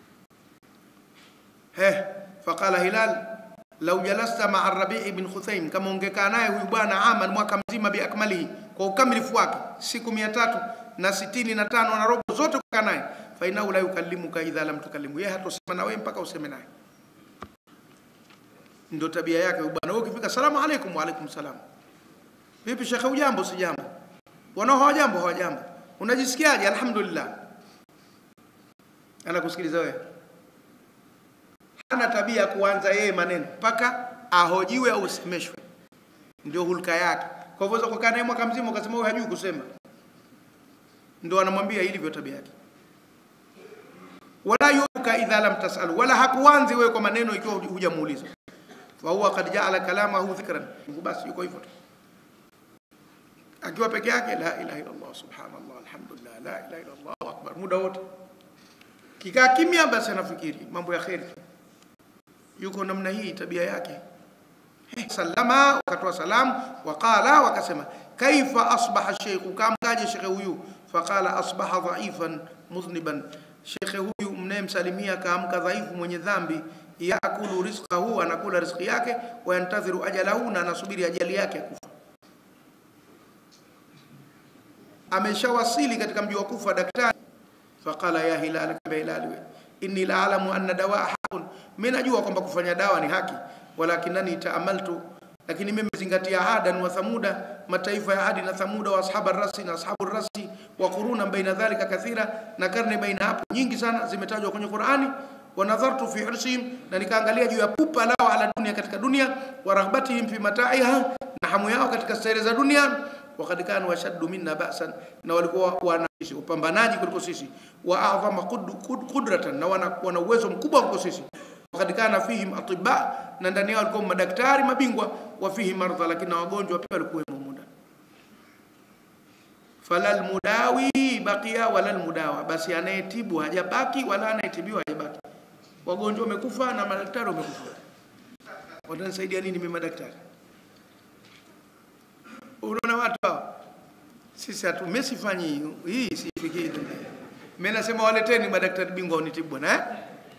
He, faqala Hilal, law jalasta ma'a Rabi' ibn Khuthaym, kama ungekaa naye huyu bwana aman mwaka mzima bi akmalihi, kwa ukamilifu wake, siku mia tatu na sitini na tano na robo zote kukaa naye, fa innahu la yukallimuka idha lam tukallimu, yeye hatosema na wewe mpaka useme naye. Ndio tabia yake huyu bwana. Wewe ukifika salamu alaykum, wa alaykum salam, vipi shekhe, ujambo? Si jambo. Wana hawajambo? Hawajambo. Unajisikiaje? Alhamdulillah. Anakusikiliza wewe. Hana tabia kuanza yeye maneno mpaka ahojiwe au usemeshwe, ndio hulka yake. Kwa hivyo kwa kana mwaka mzima ukasema wewe hajui kusema, ndio anamwambia ilivyo tabia yake. Wala yuka idha lam tasalu, wala hakuanzi wewe kwa maneno ikiwa hujamuuliza. Fa huwa qad ja'ala kalamahu dhikran, basi yuko hivyo tu. Akiwa peke yake la ilaha illa Allah, subhanallah, alhamdulillah, la ilaha illa Allah, akbar, muda wote. Kikaa kimya basi anafikiri mambo ya khair. Yuko namna hii tabia yake. Salama, wakatoa salamu, waqala, wakasema kaifa asbaha shaykhu, kamkaje shekhe huyu? Faqala asbaha dha'ifan mudhniban, shekhe huyu mnayemsalimia kaamka dhaifu, mwenye dhambi. Yaakulu rizqahu, anakula riziki yake, wa yantadhiru ajalahu, na anasubiri ajali yake kufa. Ameshawasili katika mji wa Kufa daktari. Faqala ya Hilal, Hilal, inni la alamu anna dawaa haqqun, mimi najua kwamba kufanya dawa ni haki, walakinani taamaltu, lakini mimi zingatia Adan wa Thamuda, mataifa ya Adi na Thamuda, wa ashabar rasi na ashabur rasi, wa quruna baina dhalika kathira, na karne baina hapo nyingi sana zimetajwa kwenye Qur'ani. Wa nadhartu fi hirsihim, na nikaangalia juu ya pupa lao ala dunia, katika dunia, wa raghbatihim fi mata'iha, na hamu yao katika starehe za dunia. Wakad kanu washaddu minna ba'san, na walikuwa wana upambanaji kuliko sisi. Wa a'zama qudratan, na wana uwezo mkubwa kuliko sisi. Wakad kana fihim atibba, na ndani yao walikuwa madaktari mabingwa. Wa fihim mardha, lakini wagonjwa pia walikuwa muda. Falal mudawi baqiya walal mudawa, basi anayetibu hajabaki wala anayetibiwa hajabaki. Wagonjwa wamekufa na madaktari wamekufa. Watanisaidia nini mimi madaktari? Unaona watu hao, sisi hatu mesifanyi hii, sifikii. Mimi nasema waleteni madaktari bingwa unitibu bwana, eh?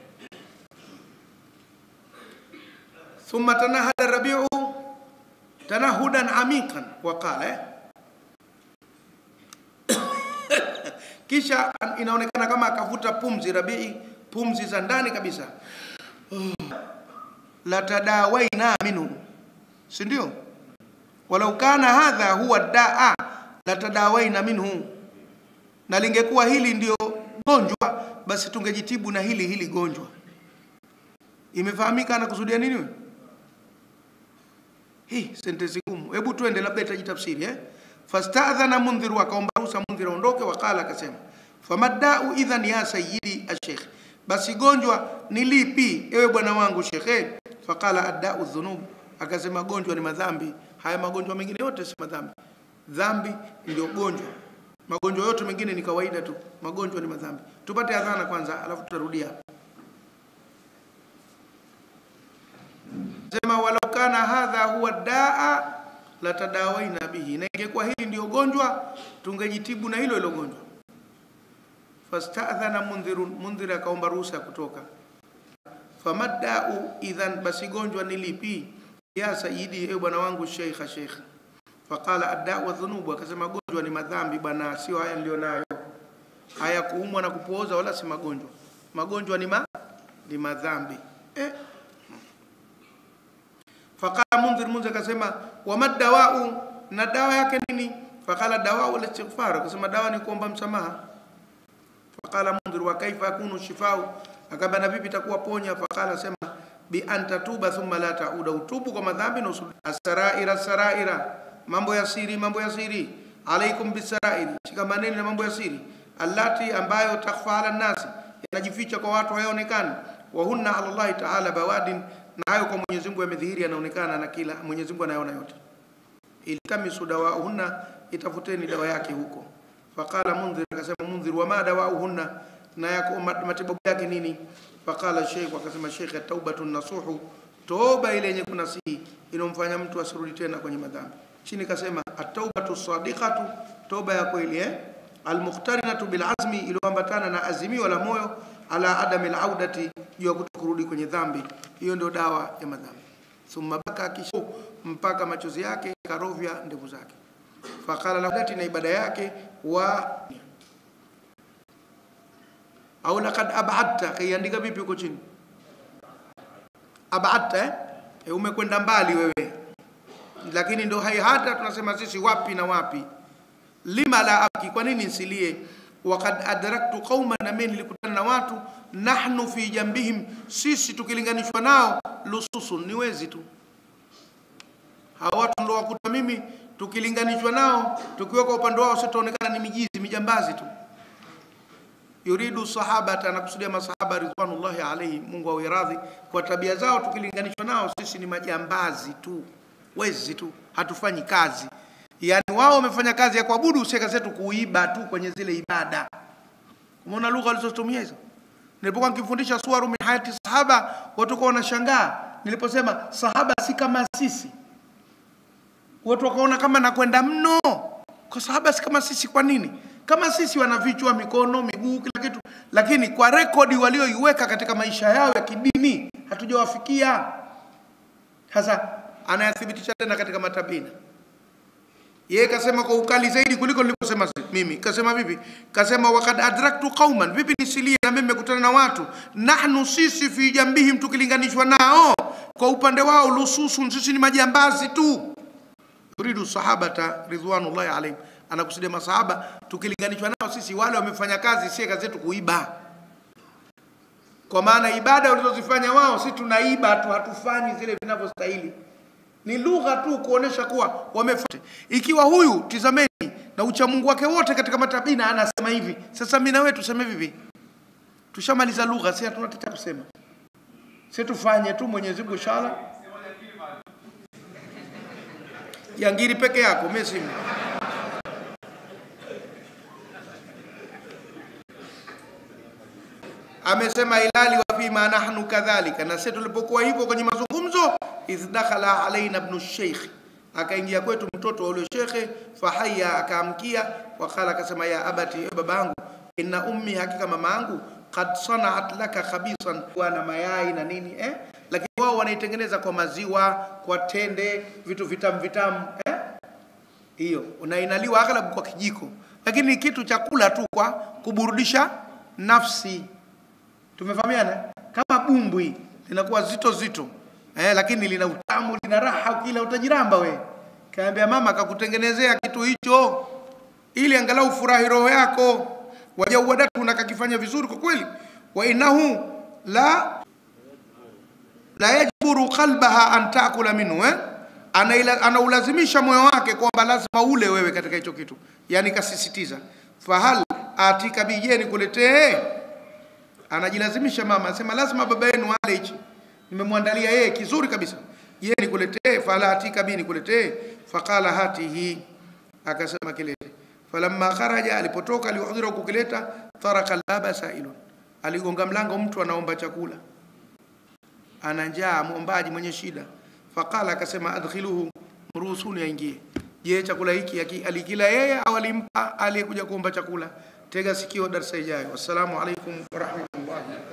Thumma tanahada Rabi'u tanahudan amikan, waqala, eh? Kisha inaonekana kama akavuta pumzi Rabi'i, pumzi za ndani kabisa. La tadawaina minhu, si ndio? Walau kana hadha huwa daa la tadawaina minhu, na lingekuwa hili ndio gonjwa basi tungejitibu na hili hili gonjwa. Imefahamika anakusudia nini wewe? Hii sentensi ngumu, hebu tuende labda itajitafsiri, eh? Fasta'adhana Mundhir, akaomba ruhusa Mundhir aondoke. Waqala, akasema famadda'u idhan ya sayyidi ash-shaykh, basi gonjwa ni lipi ewe bwana wangu shekhe? Faqala adda'u dhunub, akasema gonjwa ni madhambi. Haya magonjwa mengine yote si madhambi, dhambi ndio gonjwa. Magonjwa yote mengine ni kawaida tu, magonjwa ni madhambi. Tupate adhana kwanza alafu tutarudia. Sema walau kana hadha huwa daa la tadawaina bihi, na ingekuwa hili ndio gonjwa tungejitibu na hilo hilo gonjwa. Fasta'adhana Mundhirun, Mundhir akaomba ruhusa kutoka. Famadda'u idhan, basi gonjwa ni lipi ya sayyidi ewe bwana wangu sheikha sheikh? Faqala adda'u dhunub, akasema gonjwa ni madhambi bwana, sio haya nilionayo. Haya kuumwa na kupooza wala si magonjwa. Magonjwa ni ma ni madhambi. Eh. Faqala Mundhir, Mundhir akasema wama dawau, na dawa yake nini? Faqala dawau al-istighfar, akasema dawa ni kuomba msamaha. Faqala Mundhir wa kaifa yakunu shifau, akaba na vipi itakuwa ponya? Faqala sema bi anta tuba thumma la ta'uda, utubu kwa madhambi na usudi. As-saraira saraira, mambo ya siri, mambo ya siri. Alaikum bisarairi, shikamaneni na mambo ya siri. Allati, ambayo takhfa ala nasi, yanajificha kwa watu hayaonekani. Wa hunna ala Allah ta'ala bawadin, na hayo kwa Mwenyezi Mungu yamedhihiri, yanaonekana na kila Mwenyezi Mungu anayaona yote. Ilkamisu dawahunna, itafuteni dawa yake huko. Faqala Mundhir, akasema Mundhir wa ma dawahunna, na yako matibabu yake nini? Faqala Sheikh, akasema Sheikh at-taubatu nasuhu, toba ile yenye kunasihi inomfanya mtu asirudi tena kwenye madhambi. Chini kasema at-taubatu sadiqatu, toba ya kweli eh, al-muqtarinatu bil azmi, iliyoambatana na azimio la moyo, ala adami al-audati, ya kutokurudi kwenye dhambi. Hiyo ndio dawa ya madhambi. Thumma baka, kisha mpaka machozi yake karovya ndevu zake. Faqala lahu, na ibada yake wa au laqad ab'adta, kaiandika vipi huko chini? Ab'adta eh, e, umekwenda mbali wewe. Lakini ndio hai hata tunasema sisi wapi na wapi. Lima la abki, kwa nini nsilie? Waqad adraktu qauman, na mimi nilikutana na watu, nahnu fi jambihim, sisi tukilinganishwa nao, lususun, ni wezi tu. Hawa watu ndio wakuta mimi, tukilinganishwa nao, tukiwa kwa upande wao sitaonekana ni mijizi, mijambazi tu. Yuridu sahaba, anakusudia masahaba ridwanullahi alayhi, Mungu awe radhi, kwa tabia zao tukilinganishwa nao sisi ni majambazi tu, wezi tu, hatufanyi kazi. Yani wao wamefanya kazi ya kuabudu, sisi kazi yetu kuiba tu kwenye zile ibada. Umeona lugha walizotumia hizo? Nilipokuwa nikifundisha suwaru min hayati sahaba, watu kwa wanashangaa niliposema sahaba si kama sisi. Watu wakaona kama nakwenda mno, kwa sahaba si kama sisi. Kwa nini? Kama sisi wana vichwa, mikono, miguu, kila kitu, lakini kwa rekodi walioiweka katika maisha yao ya kidini hatujawafikia. Sasa anayathibitisha tena katika matabina. Yeye kasema kwa ukali zaidi kuliko niliposema mimi. Kasema vipi? Kasema waqad adraktu qauman, vipi nisilie na mimi nimekutana na watu, nahnu sisi fi jambihim, tukilinganishwa nao kwa upande wao, lususun, sisi ni majambazi tu. Yuridu sahabata ridwanullahi alayhim, anakusudia masahaba tukilinganishwa nao sisi wale wamefanya kazi, si kazi yetu kuiba. Kwa maana ibada walizozifanya wao sisi tunaiba tu, hatufanyi zile vinavyostahili. Ni lugha tu kuonesha kuwa wamefanya. Ikiwa huyu tizameni na uchamungu wake wote katika matabina anasema hivi, sasa mimi na wewe tuseme vipi? Tushamaliza lugha, sisi hatuna tata kusema. Sisi tufanye tu Mwenyezi Mungu inshallah. Yangiri peke yako mimi. Amesema ilali wa fi ma nahnu kadhalika, na sisi tulipokuwa hivyo kwenye mazungumzo, idh dakhala alaina ibn sheikh, akaingia kwetu mtoto wa yule shekhe, fahaya, akaamkia, wakala, akasema ya abati, babangu, inna ummi, hakika mamangu, qad sana'at laka khabisan, wana mayai na nini eh, lakini wao wanaitengeneza kwa maziwa, kwa tende, vitu vitamu vitamu eh, hiyo unainaliwa aghlabu kwa kijiko, lakini ni kitu chakula tu kwa kuburudisha nafsi. Tumefahamiana? Kama bumbwi linakuwa zito zito eh, lakini lina utamu, lina raha, kila utajiramba we. Kaambia mama akakutengenezea kitu hicho ili angalau furahi roho yako. Wajauwadatu, unakakifanya vizuri kwa kweli. Wa innahu la la yajburu qalbaha an taakula minhu eh, anaulazimisha moyo wake kwamba lazima ule wewe katika hicho kitu, yani kasisitiza. Fahal atika bijeni kuletee, anajilazimisha mama, anasema lazima baba yenu ale hichi, nimemwandalia yeye kizuri kabisa, yeye nikuletee. Fala atika bi, nikuletee. Faqala hatihi, akasema kilete. Falamma kharaja, alipotoka, aliuhdhira kukileta, taraka albaba sailun, aligonga mlango mtu anaomba chakula, ana njaa, muombaji mwenye shida. Faqala, akasema adkhiluhu, mruhusuni aingie. Je, chakula hiki alikila yeye au alimpa aliyekuja kuomba chakula? Tega sikio darasa ijayo. Wassalamu alaikum wa rahmatullahi.